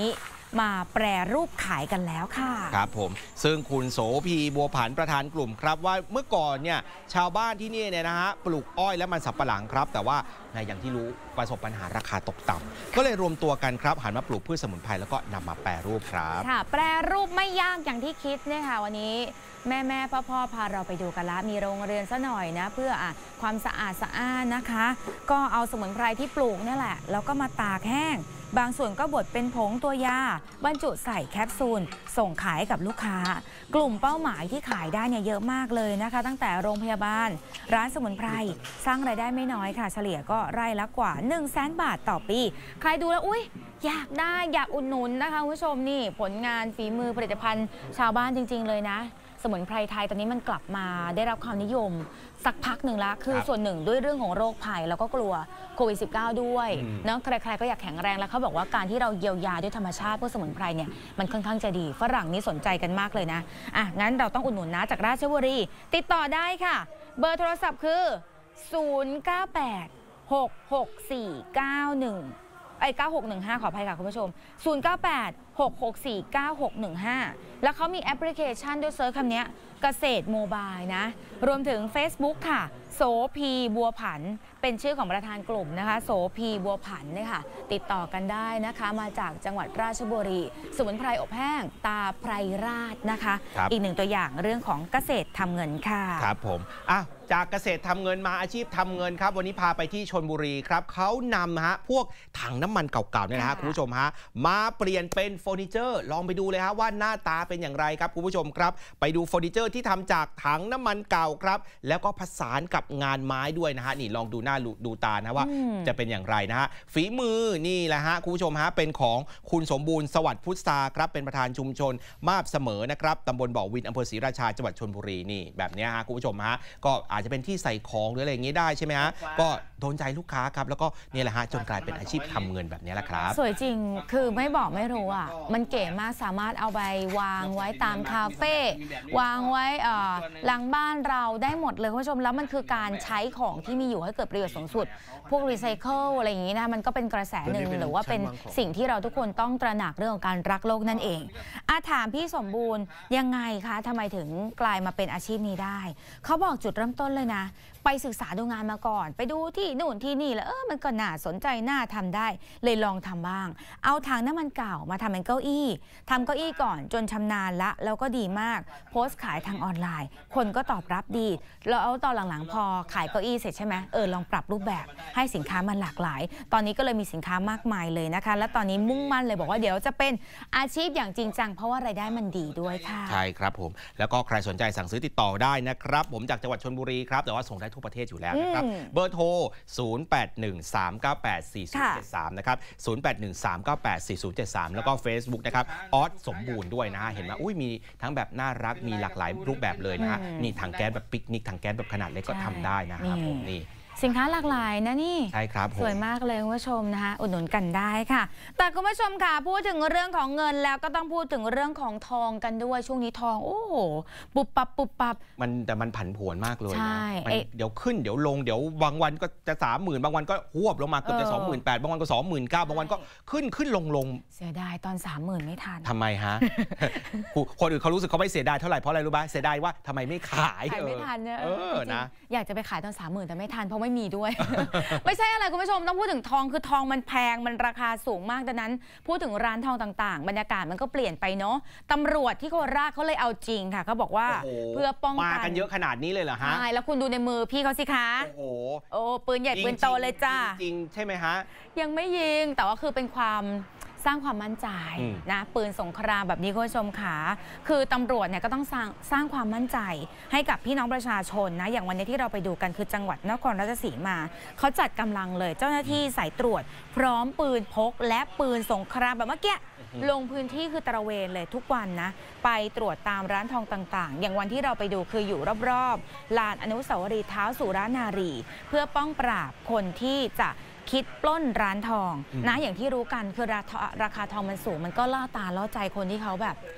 มาแปรรูปขายกันแล้วค่ะครับผมซึ่งคุณโสพีบัวผันประธานกลุ่มครับว่าเมื่อก่อนเนี่ยชาวบ้านที่นี่เนี่ยนะฮะปลูกอ้อยและมันสำปะหลังครับแต่ว่าในอย่างที่รู้ประสบปัญหาราคาตกต่ำก็เลยรวมตัวกันครับหันมาปลูกพืชสมุนไพรแล้วก็นำมาแปรรูปครับค่ะแปรรูปไม่ยากอย่างที่คิดเนี่ยค่ะวันนี้แม่แม่พ่อพ่อพาเราไปดูกันละมีโรงเรือนซะหน่อยนะเพื่ออ่ะความสะอาดสะอ้านนะคะก็เอาสมุนไพรที่ปลูกนี่แหละแล้วก็มาตากแห้งบางส่วนก็บดเป็นผงตัวยาบรรจุใส่แคปซูลส่งขายกับลูกค้ากลุ่มเป้าหมายที่ขายได้เนี่ยเยอะมากเลยนะคะตั้งแต่โรงพยาบาลร้านสมุนไพรสร้างรายได้ไม่น้อยค่ะเฉลี่ยก็ไร่ละกว่า หนึ่งแสน บาทต่อปีใครดูแล้วอุ๊ยอยากได้อยากอุดหนุนนะคะคุณผู้ชมนี่ผลงานฝีมือผลิตภัณฑ์ชาวบ้านจริงๆเลยนะสมุนไพรไทยตอนนี้มันกลับมาได้รับความนิยมสักพักหนึ่งละคือส่วนหนึ่งด้วยเรื่องของโรคภัยแล้วก็กลัวโควิด สิบเก้า ด้วยเนาะใครๆก็อยากแข็งแรงแล้วเขาบอกว่าการที่เราเยียวยาด้วยธรรมชาติพวกสมุนไพรเนี่ยมันค่อนข้างจะดีฝรั่งนี่สนใจกันมากเลยนะอ่ะงั้นเราต้องอุดหนุนนะจากราชบุรีติดต่อได้ค่ะเบอร์โทรศัพท์คือศูนย์ เก้า แปด หก หก สี่ เก้า หนึ่งไอ้เก้าหกหนึ่งห้าขออภัยค่ะคุณผู้ชมศูนย์ เก้า แปด หก หก สี่ เก้า หก หนึ่ง ห้าแล้วเขามีแอปพลิเคชันด้วยเซิร์ชคำนี้เกษตรโมบายนะรวมถึง Facebook ค่ะโสพีบัวผันเป็นชื่อของประธานกลุ่มนะคะโสพีบัวผันเนี่ยค่ะติดต่อกันได้นะคะมาจากจังหวัดราชบุรีสมุนไพรอบแห้งตาไพรราชนะคะอีกหนึ่งตัวอย่างเรื่องของเกษตรทำเงินค่ะครับผมอ่ะจากเกษตรทำเงินมาอาชีพทำเงินครับวันนี้พาไปที่ชลบุรีครับเขานำฮะพวกถังน้ำมันเก่าๆเนี่ยนะฮะคุณผู้ชมฮะมาเปลี่ยนเป็นเฟอร์นิเจอร์ลองไปดูเลยฮะว่าหน้าตาเป็นอย่างไรครับคุณผู้ชมครับไปดูเฟอร์นิเจอร์ที่ทำจากถังน้ำมันเก่าครับแล้วก็ผสานกับงานไม้ด้วยนะฮะนี่ลองดูหน้าดูตานะว่าจะเป็นอย่างไรนะฮะฝีมือนี่แหละฮะคุณผู้ชมฮะเป็นของคุณสมบูรณ์สวัสดิ์พุทธาครับเป็นประธานชุมชนมาบเสมอนะครับตำบลบ่อวินอำเภอศรีราชาจังหวัดชลบุรีนี่แบบนี้ฮะคุณผู้ชมฮะก็อาจจะเป็นที่ใส่ของหรืออะไรอย่างนี้ได้ใช่ไหมฮะก็โดนใจลูกค้าครับแล้วก็นี่แหละฮะจนกลายเป็นอาชีพทำเงินแบบนี้แหละครับสวยจริงคือไม่บอกไม่รู้อ่ะมันเก๋มากสามารถเอาไปวางไว้ตามคาเฟ่วางไว้หลังบ้านเราได้หมดเลยคุณผู้ชมแล้วมันคือการใช้ของที่มีอยู่ให้เกิดประโยชน์สูงสุดพวกรีไซเคิลอะไรอย่างนี้นะมันก็เป็นกระแสหนึ่งหรือว่าเป็นสิ่งที่เราทุกคนต้องตระหนักเรื่องของการรักโลกนั่นเองอาถามพี่สมบูรณ์ยังไงคะทำไมถึงกลายมาเป็นอาชีพนี้ได้เขาบอกจุดเริ่มต้นเลยนะไปศึกษาดูงานมาก่อนไปดูที่นู่นที่นี่แล้วเออมันก็น่าสนใจน่าทำได้เลยลองทำบ้างเอาถังน้ำมันเก่ามาทำเป็นเก้าอี้ทำเก้าอี้ก่อนจนชำนาญละแล้วก็ดีมากโพสต์ขายทางออนไลน์คนก็ตอบรับดีแล้วเอาตอนหลังๆพอขายเก้าอี้เสร็จใช่ไหมเออลองปรับรูปแบบให้สินค้ามันหลากหลายตอนนี้ก็เลยมีสินค้ามากมายเลยนะคะและตอนนี้มุ่งมั่นเลยบอกว่าเดี๋ยวจะเป็นอาชีพอย่างจริงจังเพราะว่ารายได้มันดีด้วยค่ะใช่ครับผมแล้วก็ใครสนใจสั่งซื้อติดต่อได้นะครับผมจากจังหวัดชลบุรีครับแต่ว่าส่งได้ทั่วประเทศอยู่แล้วนะครับเบอร์โทรศูนย์ แปด หนึ่ง สาม เก้า แปด สี่ ศูนย์ เจ็ด สามนะครับศูนย์ แปด หนึ่ง สาม เก้า แปด สี่ ศูนย์ เจ็ด สามแล้วก็ Facebook นะครับออสสมบูรณ์ด้วยนะฮะเห็นไหมอุ้ยมีทั้งแบบน่ารักมีหลากหลายรูปแบบเลยนะฮะนี่ถังแก๊สแบบปิกนิกถังแก๊สแบบขนาดเล็กก็ทำได้นะครับผมนี่สินค้าหลากหลายนะนี่ใช่ครับสวยมากเลยคุณผู้ชมนะคะอุดหนุนกันได้ค่ะแต่คุณผู้ชมค่ะพูดถึงเรื่องของเงินแล้วก็ต้องพูดถึงเรื่องของทองกันด้วยช่วงนี้ทองโอ้โหปุบปับปุบปับมันแต่มันผันผวนมากเลยนะเดี๋ยวขึ้นเดี๋ยวลงเดี๋ยวบางวันก็จะสามหมื่นบางวันก็หวบลงมาเกือบจะสองหมื่นแปดบางวันก็สองหมื่นเก้าบางวันก็ขึ้นขึ้นลงลงเสียดายตอนสามหมื่นไม่ทันทำไมฮะคนอื่นเขารู้สึกเขาไม่เสียดายเท่าไหร่เพราะอะไรรู้ป่ะเสียดายว่าทำไมไม่ขายขายไม่ทันเนี่ยเออนะอยากจะไปขายตอนสามหมื่นแต่ไม่ทันเพราะไม่มีด้วยไม่ใช่อะไรคุณผู้ชมต้องพูดถึงทองคือทองมันแพงมันราคาสูงมากดังนั้นพูดถึงร้านทองต่างๆบรรยากาศมันก็เปลี่ยนไปเนาะตำรวจที่โคราชเขาเลยเอาจริงค่ะเขาบอกว่าเพื่อป้องกันมากันเยอะขนาดนี้เลยเหรอฮะใช่แล้วคุณดูในมือพี่เขาสิคะโอ้โหโอ้ปืนใหญ่ปืนโตเลยจ้าจริงใช่ไหมฮะยังไม่ยิงแต่ว่าคือเป็นความสร้างความมั่นใจนะปืนสงครามแบบนี้คุณผู้ชมค่ะคือตำรวจเนี่ยก็ต้องสร้างสร้างความมั่นใจให้กับพี่น้องประชาชนนะอย่างวันนี้ที่เราไปดูกันคือจังหวัดนครราชสีมาเขาจัดกำลังเลยเจ้าหน้าที่สายตรวจพร้อมปืนพกและปืนสงครามแบบเมื่อกี้ลงพื้นที่คือตระเวนเลยทุกวันนะไปตรวจตามร้านทองต่างๆอย่างวันที่เราไปดูคืออยู่รอบๆลานอนุสาวรีย์เท้าสุรานารีเพื่อป้องปราบคนที่จะคิดปล้นร้านทองนะอย่างที่รู้กันคือราคาทองมันสูงมันก็ล่อตาล่อใจคนที่เขาแบบ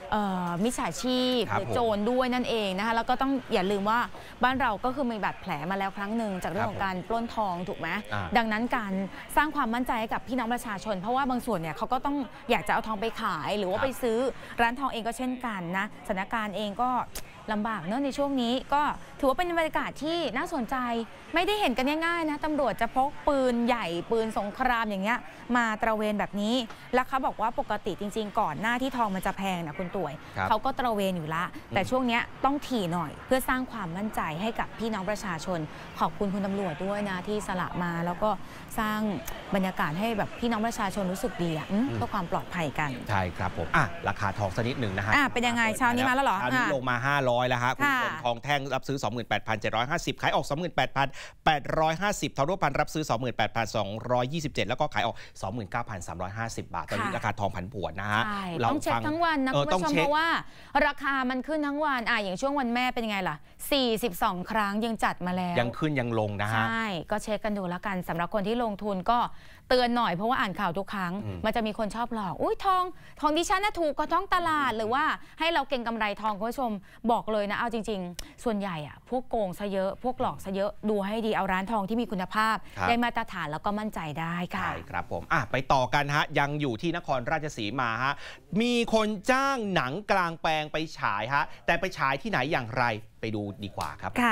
มิจฉาชีพหรือโจรด้วยนั่นเองนะคะแล้วก็ต้องอย่าลืมว่าบ้านเราก็คือมีบาดแผลมาแล้วครั้งหนึ่งจากเรื่องของการปล้นทองถูกไหมดังนั้นการสร้างความมั่นใจให้กับพี่น้องประชาชนเพราะว่าบางส่วนเนี่ยเขาก็ต้องอยากจะเอาทองไปขายหรือว่าไปซื้อร้านทองเองก็เช่นกันนะสถานการณ์เองก็ลำบากเนอะในช่วงนี้ก็ถือว่าเป็นบรรยากาศที่น่าสนใจไม่ได้เห็นกันง่ายๆนะตำรวจจะพกปืนใหญ่ปืนสงครามอย่างเงี้ยมาตระเวนแบบนี้แล้วเขาบอกว่าปกติจริงๆก่อนหน้าที่ทองมันจะแพงนะคุณต่วยเขาก็ตระเวนอยู่ละแต่ช่วงนี้ต้องถี่หน่อยเพื่อสร้างความมั่นใจให้กับพี่น้องประชาชนขอบคุณคุณตำรวจด้วยนะที่สละมาแล้วก็สร้างบรรยากาศให้แบบพี่น้องประชาชนรู้สึกดีอ่ะเพื่อความปลอดภัยกันใช่ครับผมอ่ะราคาทองสักนิดหนึ่งนะฮะอ่ะเป็นยังไงเช้านี้มาแล้วเหรอเช้านี้ลงมาห้าร้อยแล้วฮะคุณผู้ชมทองแท่งรับซื้อ สองหมื่นแปดพันเจ็ดร้อยห้าสิบ ขายออก สองหมื่นแปดพันแปดร้อยห้าสิบ ทองรูปพรรณรับซื้อ สองหมื่นแปดพันสองร้อยยี่สิบเจ็ด แล้วก็ขายออก สองหมื่นเก้าพันสามร้อยห้าสิบ บาทตอนนี้ราคาทองผันผวนนะฮะต้องเช็คทั้งวันนะคุณผู้ชมเพราะว่าราคามันขึ้นทั้งวันอ่ะอย่างช่วงวันแม่เป็นยังไงล่ะสี่สิบสองครั้งยังจัดมาแล้วยังขึ้นยังลงนะฮะใช่ก็เช็คกันดูแล้วกันสำหรับคนที่ลงทุนก็เตือนหน่อยเพราะว่าอ่านข่าวทุกครั้งมันจะมีคนชอบหลอกอุ้ยทองทองดิฉันน่ะถูกกว่าท้องตลาดหรือว่าให้เราเก็งกำไรทองคุณผู้ชมบอกเลยนะเอาจริงๆส่วนใหญ่อะพวกโกงซะเยอะพวกหลอกซะเยอะดูให้ดีเอาร้านทองที่มีคุณภาพได้มาตรฐานแล้วก็มั่นใจได้ค่ะใช่ครับผมอ่ะไปต่อกันฮะยังอยู่ที่นครราชสีมาฮะมีคนจ้างหนังกลางแปลงไปฉายฮะแต่ไปฉายที่ไหนอย่างไรไปดูดีกว่าครับค่ะ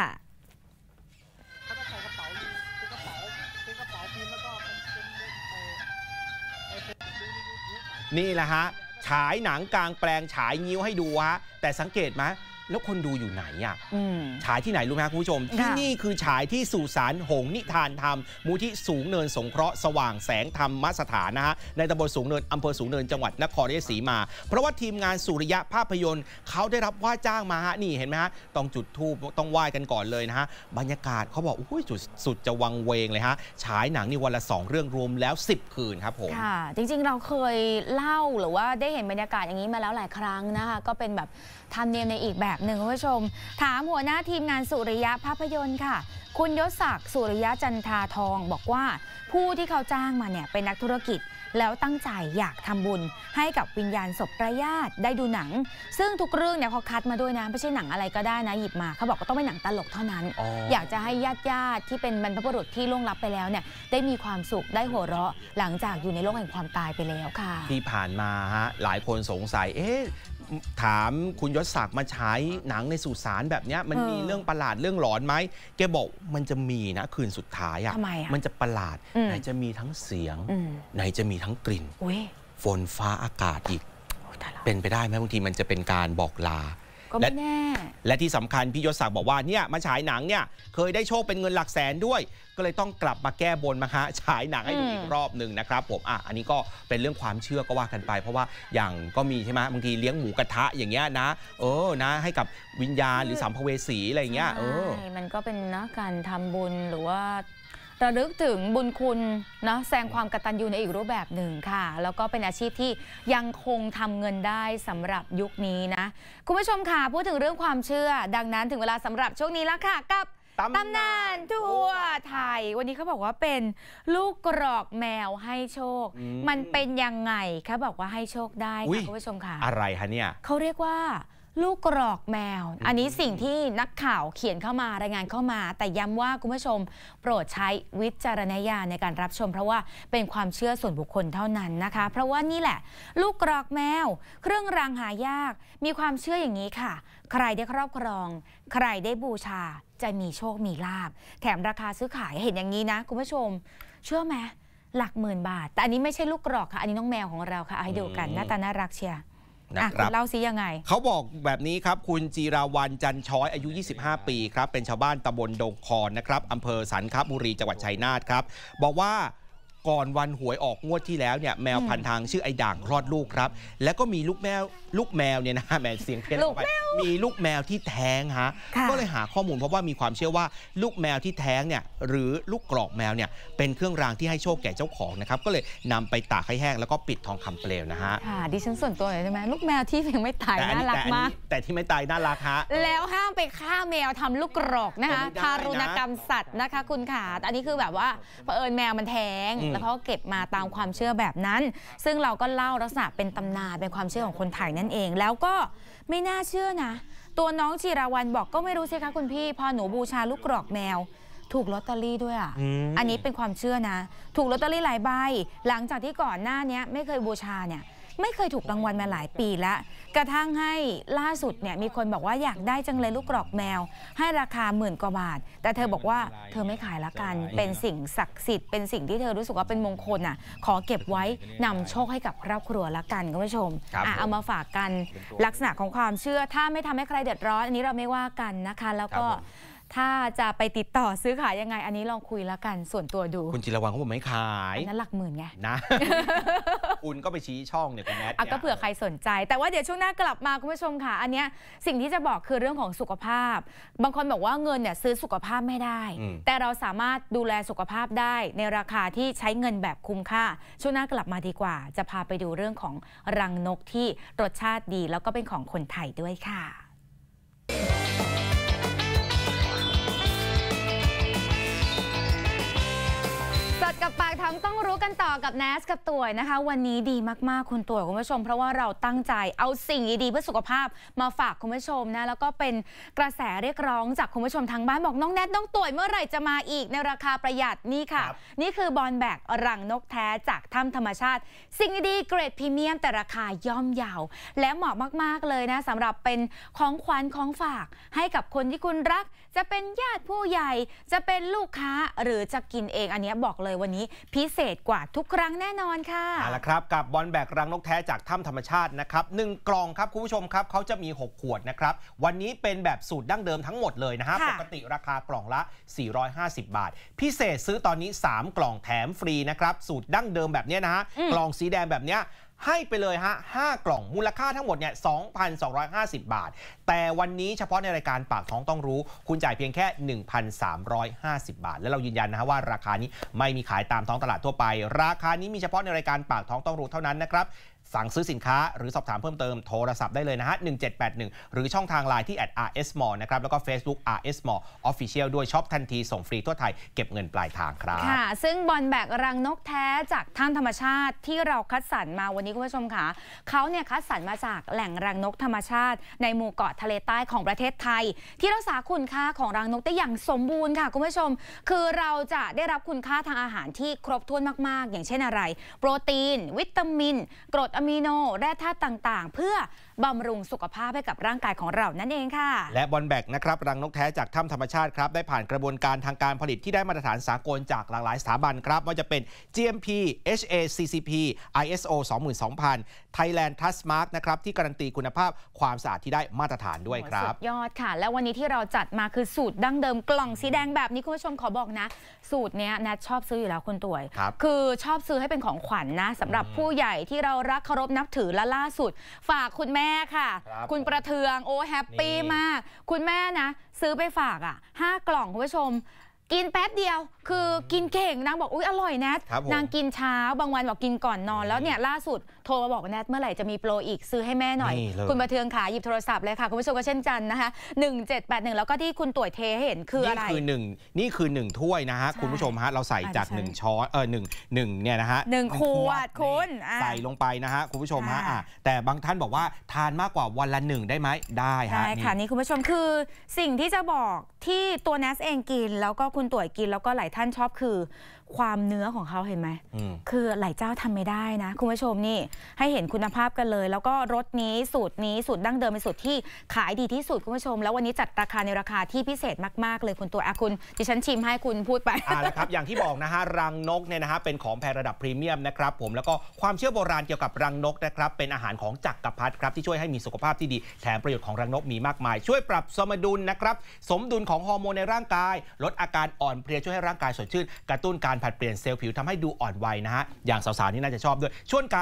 นี่แหละฮะฉายหนังกลางแปลงฉายนิ้วให้ดูฮะแต่สังเกตไหมแล้วคนดูอยู่ไหนอ่ะฉายที่ไหนรู้ไหมคุณผู้ชมที่นี่คือฉายที่สุสานหงส์นิทานธรรมมูลที่สูงเนินสงเคราะห์สว่างแสงธรรมสถานนะฮะในตำบลสูงเนินอำเภอสูงเนินจังหวัดนครราชสีมาเพราะว่าทีมงานสุริยะภาพยนตร์เขาได้รับว่าจ้างมาฮะนี่เห็นไหมฮะต้องจุดธูปต้องไหว้กันก่อนเลยนะฮะบรรยากาศเขาบอกอุ้ยสุดสุดจะวังเวงเลยฮะฉายหนังนี่วันละสองเรื่องรวมแล้วสิบคืนครับผมค่ะจริงๆเราเคยเล่าหรือว่าได้เห็นบรรยากาศอย่างนี้มาแล้วหลายครั้งนะคะก็เป็นแบบธรรมเนียมในอีกแบบหนึ่งคุณผู้ชมถามหัวหน้าทีมงานสุริยะภาพยนตร์ค่ะคุณยศศักดิ์สุริยะจันทาทองบอกว่าผู้ที่เขาจ้างมาเนี่ยเป็นนักธุรกิจแล้วตั้งใจอยากทำบุญให้กับวิญญาณศพไร้ญาติได้ดูหนังซึ่งทุกเรื่องเนี่ยเขาคัดมาด้วยนะไม่ใช่หนังอะไรก็ได้นะหยิบมาเขาบอกว่าต้องเป็นหนังตลกเท่านั้น อ, อยากจะให้ญาติญาติที่เป็นบรรพบุรุษที่ล่วงลับไปแล้วเนี่ยได้มีความสุขได้หัวเราะหลังจากอยู่ในโลกแห่งความตายไปแล้วค่ะที่ผ่านมาฮะหลายคนสงสัยเอ๊ะถามคุณยศศักดิ์มาฉายหนังในสุสานแบบนี้มันมีเรื่องประหลาดเรื่องหลอนไหมแกบอกมันจะมีนะคืนสุดท้ายอ่ะมันจะประหลาดไหนจะมีทั้งเสียงไหนจะมีทั้งกลิ่นฝนฟ้าอากาศอีกเป็นไปได้ไหมบางทีมันจะเป็นการบอกลาก็ไม่แน่และที่สำคัญพี่ยศศักดิ์บอกว่าเนี่ยมาฉายหนังเนี่ยเคยได้โชคเป็นเงินหลักแสนด้วยก็เลยต้องกลับมาแก้บนมาฮะฉายหนังให้ดูอีกรอบหนึ่งนะครับผมอ่ะอันนี้ก็เป็นเรื่องความเชื่อก็ว่ากันไปเพราะว่าอย่างก็มีใช่ไหมบางทีเลี้ยงหมูกระทะอย่างเงี้ยนะเออนะให้กับวิญญาณหรือสัมภเวสีอะไรอย่างเงี้ยเออมันก็เป็นนะการทำบุญหรือว่าระลึกถึงบุญคุณนะแสดงความกตัญญูในอีกรูปแบบหนึ่งค่ะแล้วก็เป็นอาชีพที่ยังคงทำเงินได้สำหรับยุคนี้นะคุณผู้ชมค่ะพูดถึงเรื่องความเชื่อดังนั้นถึงเวลาสำหรับช่วงนี้แล้วค่ะกับตำนานทั่วไทยวันนี้เขาบอกว่าเป็นลูกกรอกแมวให้โชคมันเป็นยังไงเขาบอกว่าให้โชคได้ค่ะคุณผู้ชมค่ะอะไรคะเนี่ยเขาเรียกว่าลูกกรอกแมวอันนี้สิ่งที่นักข่าวเขียนเข้ามารายงานเข้ามาแต่ย้ำว่าคุณผู้ชมโปรดใช้วิจารณญาณในการรับชมเพราะว่าเป็นความเชื่อส่วนบุคคลเท่านั้นนะคะเพราะว่านี่แหละลูกกรอกแมวเครื่องรางหายากมีความเชื่ออย่างนี้ค่ะใครได้ครอบครองใครได้บูชาจะมีโชคมีลาภแถมราคาซื้อขายเห็นอย่างนี้นะคุณผู้ชมเชื่อไหมหลักหมื่นบาทแต่อันนี้ไม่ใช่ลูกกรอกค่ะอันนี้น้องแมวของเราค่ะให้ดูกันหน้าตาน่ารักเชียร์นะครับเล่าซิยังไงเขาบอกแบบนี้ครับคุณจีราวันจันช้อยอายุยี่สิบห้าปีครับเป็นชาวบ้านตำบลดงคอนนะครับอำเภอสันคบุรีจังหวัดชัยนาทครับบอกว่าก่อนวันหวยออกงวดที่แล้วเนี่ยแมวพันทางชื่อไอ้ด่างคลอดลูกครับแล้วก็มีลูกแมวลูกแมวเนี่ยนะแมวเสียงเพี้ยนออกไปมีลูกแมวที่แท้งฮะก็เลยหาข้อมูลเพราะว่ามีความเชื่อว่าลูกแมวที่แท้งเนี่ยหรือลูกกรอกแมวเนี่ยเป็นเครื่องรางที่ให้โชคแก่เจ้าของนะครับก็เลยนำไปตากให้แห้งแล้วก็ปิดทองคำเปลวนะฮะค่ะดิฉันส่วนตัวเลยใช่ไหมลูกแมวที่ยังไม่ตายน่ารักมากแต่ที่ไม่ตายน่ารักฮะแล้วห้ามไปฆ่าแมวทำลูกกรอกนะคะทารุณกรรมสัตว์นะคะคุณขาอันนี้คือแบบว่าเผอิญแมวมันแท้งแล้วเขาเก็บมาตามความเชื่อแบบนั้นซึ่งเราก็เล่าลักษณะเป็นตำนานเป็นความเชื่อของคนไทยนั่นเองแล้วก็ไม่น่าเชื่อนะตัวน้องจิราวัลบอกก็ไม่รู้สิคะคุณพี่พอหนูบูชาลูกกรอกแมวถูกลอตเตอรี่ด้วยอ่ะ อ, อันนี้เป็นความเชื่อนะถูกลอตเตอรี่หลายใบหลังจากที่ก่อนหน้านี้ไม่เคยบูชาเนี่ยไม่เคยถูกรางวัลมาหลายปีแล้วกระทั่งให้ล่าสุดเนี่ยมีคนบอกว่าอยากได้จังเลยลูกกรอกแมวให้ราคาหมื่นกว่าบาทแต่เธอบอกว่าเธอไม่ขายละกันเป็นสิ่งศักดิ์สิทธิ์เป็นสิ่งที่เธอรู้สึกว่าเป็นมงคลอ่ะขอเก็บไว้นำโชคให้กับครอบครัวละกันคุณผู้ชมอ่ะเอามาฝากกันลักษณะของความเชื่อถ้าไม่ทำให้ใครเดือดร้อนอันนี้เราไม่ว่ากันนะคะแล้วก็ถ้าจะไปติดต่อซื้อขายยังไงอันนี้ลองคุยแล้วกันส่วนตัวดูคุณจิรวัลเขาบอกไม่ขายนั้นหลักหมื่นไงนะ คุณก็ไปชี้ช่องเนี่ยคุณแนทอ่ะก็เผื่อใครสนใจแต่ว่าเดี๋ยวช่วงหน้ากลับมาคุณผู้ชมค่ะอันเนี้ยสิ่งที่จะบอกคือเรื่องของสุขภาพบางคนบอกว่าเงินเนี่ยซื้อสุขภาพไม่ได้แต่เราสามารถดูแลสุขภาพได้ในราคาที่ใช้เงินแบบคุ้มค่าช่วงหน้ากลับมาดีกว่าจะพาไปดูเรื่องของรังนกที่รสชาติดีแล้วก็เป็นของคนไทยด้วยค่ะกับปากท้องต้องรู้กันต่อกับแนสกับต่วยนะคะวันนี้ดีมากๆคุณต่วยคุณผู้ชมเพราะว่าเราตั้งใจเอาสิ่งดีๆเพื่อสุขภาพมาฝากคุณผู้ชมนะแล้วก็เป็นกระแสเรียกร้องจากคุณผู้ชมทางบ้านบอกน้องแนทน้องต่วยเมื่อไหร่จะมาอีกในราคาประหยัดนี่ค่ะนี่คือบอลแบกรังนกแท้จากถ้ำธรรมชาติสิ่งดีเกรดพรีเมียมแต่ราคาย่อมเยาและเหมาะมากๆเลยนะสำหรับเป็นของขวัญของฝากให้กับคนที่คุณรักจะเป็นญาติผู้ใหญ่จะเป็นลูกค้าหรือจะกินเองอันนี้บอกเลยวันนี้พิเศษกว่าทุกครั้งแน่นอนค่ะเอาละครับกับบอลแบกรังนกแท้จากถ้ำธรรมชาตินะครับหนึ่งกล่องครับคุณผู้ชมครับเขาจะมีหกขวดนะครับวันนี้เป็นแบบสูตรดั้งเดิมทั้งหมดเลยนะฮะปกติราคากล่องละสี่ร้อยห้าสิบบาทพิเศษซื้อตอนนี้สามกล่องแถมฟรีนะครับสูตรดั้งเดิมแบบนี้นะฮะกล่องสีแดงแบบนี้ให้ไปเลยฮะห้ากล่องมูลค่าทั้งหมดเนี่ย สองพันสองร้อยห้าสิบ บาทแต่วันนี้เฉพาะในรายการปากท้องต้องรู้คุณจ่ายเพียงแค่ หนึ่งพันสามร้อยห้าสิบ บาทและเรายืนยันนะฮะว่าราคานี้ไม่มีขายตามท้องตลาดทั่วไปราคานี้มีเฉพาะในรายการปากท้องต้องรู้เท่านั้นนะครับสั่งซื้อสินค้าหรือสอบถามเพิ่มเติมโทรศัพท์ได้เลยนะฮะหนึ่งเจ็ดแปดหนึ่งหรือช่องทาง ไลน์ ที่ แอท อาร์ เอส มอล นะครับแล้วก็ Facebook อาร์ เอส มอล Official ด้วยช็อปทันทีส่งฟรีทั่วไทยเก็บเงินปลายทางครับค่ะซึ่งบอลแบกรังนกแท้จากถ้ำธรรมชาติที่เราคัดสรรมาวันนี้คุณผู้ชมค่ะเขาเนี่ยคัดสรรมาจากแหล่งรังนกธรรมชาติในหมู่เกาะทะเลใต้ของประเทศไทยที่รักษาคุณค่าของรังนกได้อย่างสมบูรณ์ค่ะคุณผู้ชมคือเราจะได้รับคุณค่าทางอาหารที่ครบถ้วนมากๆอย่างเช่นอะไรโปรตีนวิตามินกรดอะมิโนแร่ธาตุต่างๆเพื่อบำรุงสุขภาพให้กับร่างกายของเรานั่นเองค่ะและบอลแบกนะครับรังนกแท้จากถ้ำธรรมชาติครับได้ผ่านกระบวนการทางการผลิตที่ได้มาตรฐานสากลจากหลากหลายสถาบันครับว่าจะเป็น จี เอ็ม พี เอช เอ ซี ซี พี ไอ เอส โอ สองหมื่นสองพัน Thailand Trust Mark นะครับที่การันตีคุณภาพความสะอาดที่ได้มาตรฐานด้วยครับสุดยอดค่ะและวันนี้ที่เราจัดมาคือสูตรดั้งเดิมกล่องสีแดงแบบนี้คุณผู้ชมขอบอกนะสูตรนี้นัทชอบซื้ออยู่แล้วคุณต่วยคือชอบซื้อให้เป็นของขวัญ นะสำหรับผู้ใหญ่ที่เรารักเคารพนับถือและล่าสุดฝากคุณแม่ค่ะคุณประเทืองโอ้แฮปปี้มากคุณแม่นะซื้อไปฝากอ่ะห้ากล่องคุณผู้ชมกินแป๊บเดียวคือกินเก่งนางบอกอุ๊ยอร่อยแนทนางกินเช้าบางวันบอกกินก่อนนอนแล้วเนี่ยล่าสุดโทรมาบอกแนทเมื่อไหร่จะมีโปรอีกซื้อให้แม่หน่อยคุณประเทืองขาหยิบโทรศัพท์เลยค่ะคุณผู้ชมก็เช่นกันนะคะหนึ่งเจ็ดแปดหนึ่งแล้วก็ที่คุณต่วยเทให้เห็นคืออะไรนี่คือหนึ่งนี่คือหนึ่งถ้วยนะฮะคุณผู้ชมฮะเราใส่จากหนึ่งช้อนเออหนึ่งหนึ่งเนี่ยนะฮะหนึ่งขวดคุณใส่ลงไปนะฮะคุณผู้ชมฮะแต่บางท่านบอกว่าทานมากกว่าวันละหนึ่งได้ไหมได้ฮะได้ค่ะนี่คุณผู้ชมคือสิ่งที่จะบอกที่ตัวแนสเองกินแล้วก็คุณต่วยกินแล้วก็หลายท่านชอบคือความเนื้อของเขาเห็นไหมคือหลายเจ้าทำไม่ได้นะคุณผู้ชมนี่ให้เห็นคุณภาพกันเลยแล้วก็รสนี้สูตรนี้สูตรดั้งเดิมเป็นสูตรที่ขายดีที่สุดคุณผู้ชมแล้ววันนี้จัดราคาในราคาที่พิเศษมากๆเลยคุณตัวอาคุณดิฉันชิมให้คุณพูดไปอ่าแล้วครับอย่างที่บอกนะฮะรังนกเนี่ยนะฮะเป็นของแพงระดับพรีเมียมนะครับผมแล้วก็ความเชื่อโบราณเกี่ยวกับรังนกนะครับเป็นอาหารของจักรพรรดิครับที่ช่วยให้มีสุขภาพที่ดีแถมประโยชน์ของรังนกมีมากมายช่วยปรับสมดุลนะครับสมดุลของฮอร์โมนในร่างกายลดอาการอ่อนเพลียช่วยให้ร่างกายสดชื่นกระตุ้นการผลัดเปลี่ยนเซลล์ผิวทำให้ดูอ่อนวัยนะฮะอย่างสาวๆนี่น่าจะชอบด้วยช่วยการ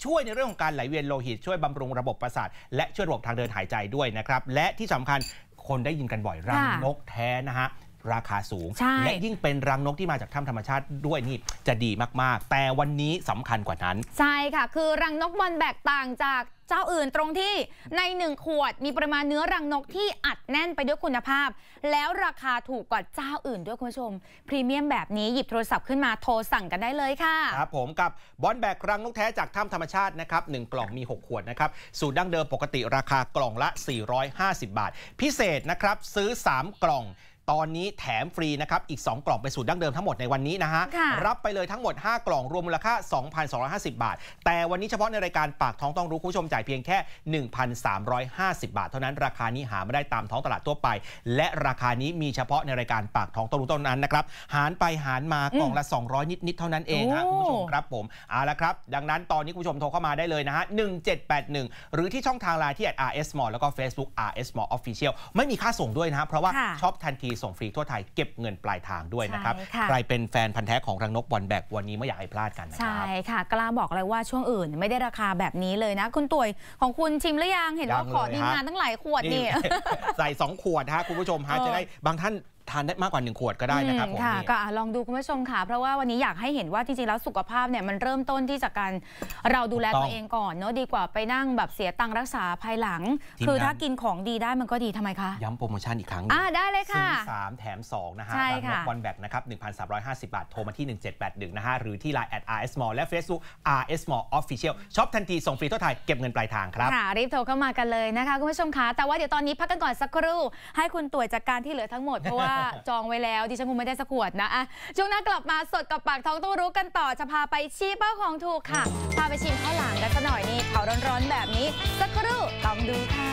ช่วยในเรื่องของการไหลเวียนโลหิตช่วยบำรุงระบบประสาทและช่วยระบบทางเดินหายใจด้วยนะครับและที่สำคัญคนได้ยินกันบ่อยรังนกแท้นะฮะราคาสูงและยิ่งเป็นรังนกที่มาจากถ้ำธรรมชาติด้วยนี่จะดีมากๆแต่วันนี้สำคัญกว่านั้นใช่ค่ะคือรังนกบอลแบกต่างจากเจ้าอื่นตรงที่ในหนึ่งขวดมีปริมาณเนื้อรังนกที่อัดแน่นไปด้วยคุณภาพแล้วราคาถูกกว่าเจ้าอื่นด้วยคุณผู้ชมพรีเมียมแบบนี้หยิบโทรศัพท์ขึ้นมาโทรสั่งกันได้เลยค่ะครับผมกับบอลแบกรังนกแท้จากถ้ำธรรมชาตินะครับหนึ่งกล่องมีหกขวดนะครับสูตรดั้งเดิมปกติราคากล่องละสี่ร้อยห้าสิบบาทพิเศษนะครับซื้อสามกล่องตอนนี้แถมฟรีนะครับอีกสองกล่องเป็นสูตรดั้งเดิมทั้งหมดในวันนี้นะฮะรับไปเลยทั้งหมดห้ากล่องรวมมูลค่า สองพันสองร้อยห้าสิบบาทแต่วันนี้เฉพาะในรายการปากท้องต้องรู้คุณผู้ชมจ่ายเพียงแค่ หนึ่งพันสามร้อยห้าสิบบาทเท่านั้นราคานี้หาไม่ได้ตามท้องตลาดทั่วไปและราคานี้มีเฉพาะในรายการปากท้องต้องรู้เท่านั้นนะครับหารไปหารมากล่องละสองร้อยนิดๆเท่านั้นเองฮะคุณผู้ชมครับผมเอาละครับดังนั้นตอนนี้คุณผู้ชมโทรเข้ามาได้เลยนะฮะหนึ่งเจ็ดแปดหนึ่งหรือที่ช่องทางไลน์ที่ แอท อาร์ เอส Mall แล้วก็ Facebook อาร์ เอส Mall Official ไม่มีค่าส่งด้วยนะฮะเพราะว่าช็อปทันทีส่งฟรีทั่วไทยเก็บเงินปลายทางด้วยนะครับใครเป็นแฟนพันธุ์แท้ของรังนกบอลแบกวันนี้ไม่อยากให้พลาดกันนะครับใช่ค่ะกล้าบอกเลยว่าช่วงอื่นไม่ได้ราคาแบบนี้เลยนะคุณตุ๋ยของคุณชิมหรือยังเห็นว่าขอทีมงานตั้งหลายขวดนี่ใส่สองขวดฮะคุณผู้ชมฮะจะได้บางท่านทานได้มากกว่าหนึ่งขวดก็ได้นะครับผมค่ะก็ลองดูคุณผู้ชมค่ะเพราะว่าวันนี้อยากให้เห็นว่าจริงๆแล้วสุขภาพเนี่ยมันเริ่มต้นที่จากการเราดูแลตัวเองก่อนเนาะดีกว่าไปนั่งแบบเสียตังค์รักษาภายหลังคือถ้ากินของดีได้มันก็ดีทำไมคะย้ำโปรโมชั่นอีกครั้งอ่าได้เลยค่ะซื้อสามแถมสองนะฮะรังนกบอลแบกนะครับ หนึ่งพันสามร้อยห้าสิบบาทโทรมาที่หนึ่งเจ็ดแปดหนึ่งนะฮะหรือที่ ไลน์ แอท อาร์ เอส Mall และ Facebook อาร์ เอส Mall Official ช็อปทันทีส่งฟรีทั่วไทยเก็บเงินปลายทางครับค่ะรีบโทรเข้ามากันเลยนะคะคุณผู้ชมคะแต่ว่าเดี๋ยวตอนนี้พักกันก่อนสักครู่ให้คุณตุ๋ยจัดการที่เหลือทั้งหมดเพราะว่าจองไว้แล้วดิฉันคงไม่ได้สักขวดนะอ่ะช่วงหน้ากลับมาสดกับปากท้องต้องรู้กันต่อจะพาไปชี้เป้าของถูกค่ะพาไปชิมข้าวหลามกันสักหน่อยนี่เผาร้อนๆแบบนี้สักครู่ต้องดูค่ะ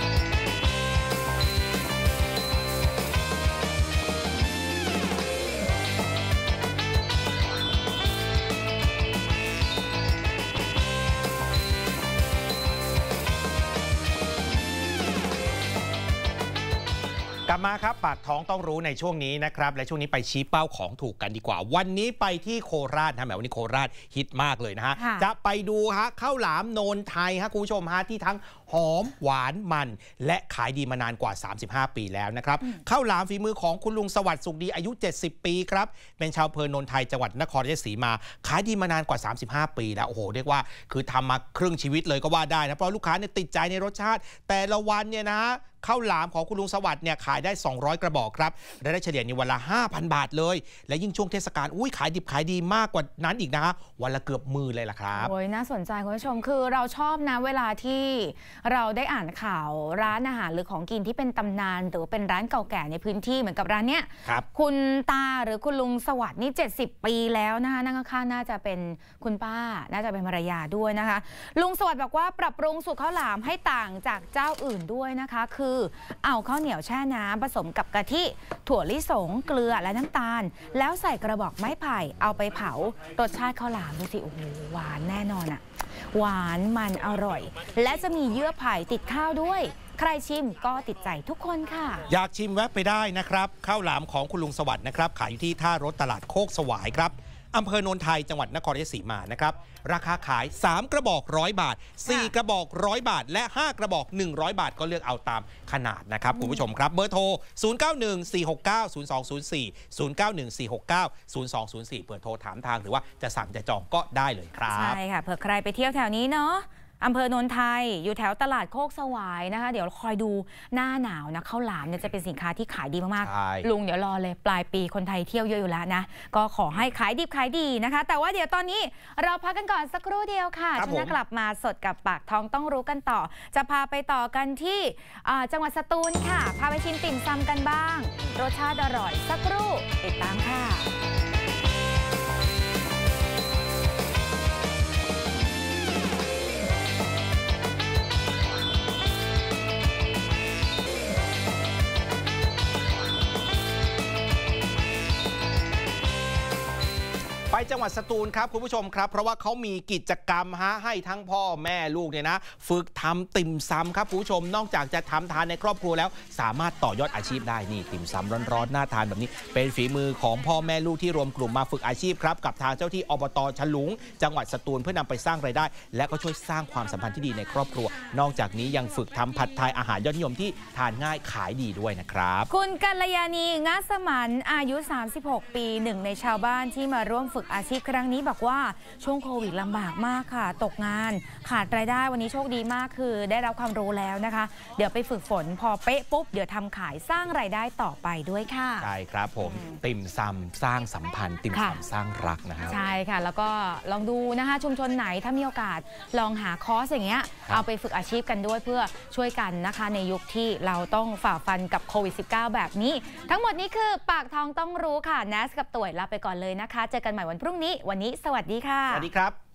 กลับมาครับปากท้องต้องรู้ในช่วงนี้นะครับและช่วงนี้ไปชี้เป้าของถูกกันดีกว่าวันนี้ไปที่โคราชนะแหมวันนี้โคราชฮิตมากเลยนะฮะจะไปดูฮะข้าวหลามโนนไทยฮะคุณผู้ชมฮะที่ทั้งหอมหวานมันและขายดีมานานกว่าสามสิบห้าปีแล้วนะครับข้าวหลามฝีมือของคุณลุงสวัสดิ์สุขดีอายุเจ็ดสิบปีครับเป็นชาวอำเภอโนนไทยจังหวัดนครราชสีมาขายดีมานานกว่าสามสิบห้าปีแล้วโอ้โหเรียกว่าคือทำมาครึ่งชีวิตเลยก็ว่าได้นะเพราะลูกค้าเนี่ยติดใจในรสชาติแต่ละวันเนี่ยนะข้าวหลามของคุณลุงสวัสดิ์เนี่ยขายได้สองร้อยกระบอกครับและได้เฉลี่ยในวันละ ห้าพัน บาทเลยและยิ่งช่วงเทศกาลอุ้ยขายดิบขายดีมากกว่านั้นอีกนะวันละเกือบหมื่นเลยล่ะครับโอ้ยน่าสนใจคุณผู้ชมคือเราชอบนะเวลาที่เราได้อ่านข่าวร้านอาหารหรือของกินที่เป็นตำนานหรือเป็นร้านเก่าแก่ในพื้นที่เหมือนกับร้านเนี้ยคุณตาหรือคุณลุงสวัสดิ์นี่เจ็ดสิบปีแล้วนะคะนั่งข้างๆน่าจะเป็นคุณป้าน่าจะเป็นภรรยาด้วยนะคะลุงสวัสดิ์บอกว่าปรับปรุงสูตรข้าวหลามให้ต่างจากเจ้าอื่นด้วยนะคะคือเอาข้าวเหนียวแช่น้ำผสมกับกะทิถั่วลิสงเกลือและน้ำตาลแล้วใส่กระบอกไม้ไผ่เอาไปเผารสชาติข้าวหลามดูสิโอ้โหหวานแน่นอนอะหวานมันอร่อยและจะมีเยื่อไผ่ติดข้าวด้วยใครชิมก็ติดใจทุกคนค่ะอยากชิมแวะไปได้นะครับข้าวหลามของคุณลุงสวัสดิ์นะครับขายอยู่ที่ท่ารถตลาดโคกสวายครับอำเภอโนนไทยจังหวัดนครราชสีมานะครับราคาขายสามกระบอกร้อยบาทสี่กระบอกร้อยบาทและห้ากระบอกหนึ่งร้อยบาทก็เลือกเอาตามขนาดนะครับคุณผู้ชมครับเบอร์โทรศูนย์ เก้า หนึ่ง สี่ หก เก้า ศูนย์ สอง ศูนย์ สี่ ศูนย์ เก้า หนึ่ง สี่ หก เก้า ศูนย์ สอง ศูนย์ สี่เปิดโทรถามทางหรือว่าจะสั่งจะจองก็ได้เลยครับใช่ค่ะเผื่อใครไปเที่ยวแถวนี้เนาะอำเภอโนนไทยอยู่แถวตลาดโคกสวายนะคะเดี๋ยวคอยดูหน้าหนาวนะข้าวหลามเนี่ยจะเป็นสินค้าที่ขายดีมากๆลุงเดี๋ยวรอเลยปลายปีคนไทยเที่ยวเยอะอยู่แล้วนะก็ขอให้ขายดิบขายดีนะคะแต่ว่าเดี๋ยวตอนนี้เราพักกันก่อนสักครู่เดียวค่ะช่วงหน้ากลับมาสดกับปากท้องต้องรู้กันต่อจะพาไปต่อกันที่จังหวัดสตูลค่ะพาไปชิมติ่มซำกันบ้างรสชาติอร่อยสักครู่ติดตามค่ะไปจังหวัดสตูลครับคุณผู้ชมครับเพราะว่าเขามีกิจกรรมฮะให้ทั้งพ่อแม่ลูกเนี่ยนะฝึกทำติ่มซำครับคุณผู้ชมนอกจากจะทำทานในครอบครัวแล้วสามารถต่อยอดอาชีพได้นี่ติ่มซำร้อนๆน่าทานแบบนี้เป็นฝีมือของพ่อแม่ลูกที่รวมกลุ่มมาฝึกอาชีพครับกับทางเจ้าที่อบต.ฉลุงจังหวัดสตูลเพื่อนำไปสร้างรายได้และก็ช่วยสร้างความสัมพันธ์ที่ดีในครอบครัวนอกจากนี้ยังฝึกทำผัดไทยอาหารยอดนิยมที่ทานง่ายขายดีด้วยนะครับคุณกัลยาณีงาสมันอายุสามสิบหกปีหนึ่งในชาวบ้านที่มาร่วมฝึกอาชีพครั้งนี้บอกว่าช่วงโควิดลำบากมากค่ะตกงานขาดรายได้วันนี้โชคดีมากคือได้รับความรู้แล้วนะคะเดี๋ยวไปฝึกฝนพอเป๊ะปุ๊บเดี๋ยวทำขายสร้างรายได้ต่อไปด้วยค่ะใช่ครับผมติ่มซำสร้างสัมพันธ์ติ่มซำสร้างรักนะครับใช่ค่ะแล้วก็ลองดูนะคะชุมชนไหนถ้ามีโอกาสลองหาคอร์สอย่างเงี้ยเอาไปฝึกอาชีพกันด้วยเพื่อช่วยกันนะคะในยุคที่เราต้องฝ่าฟันกับโควิด สิบเก้า แบบนี้ทั้งหมดนี้คือปากท้องต้องรู้ค่ะแนสกับต่วยลาไปก่อนเลยนะคะเจอกันใหม่วันพรุ่งนี้วันนี้สวัสดีค่ะสวัสดีครับ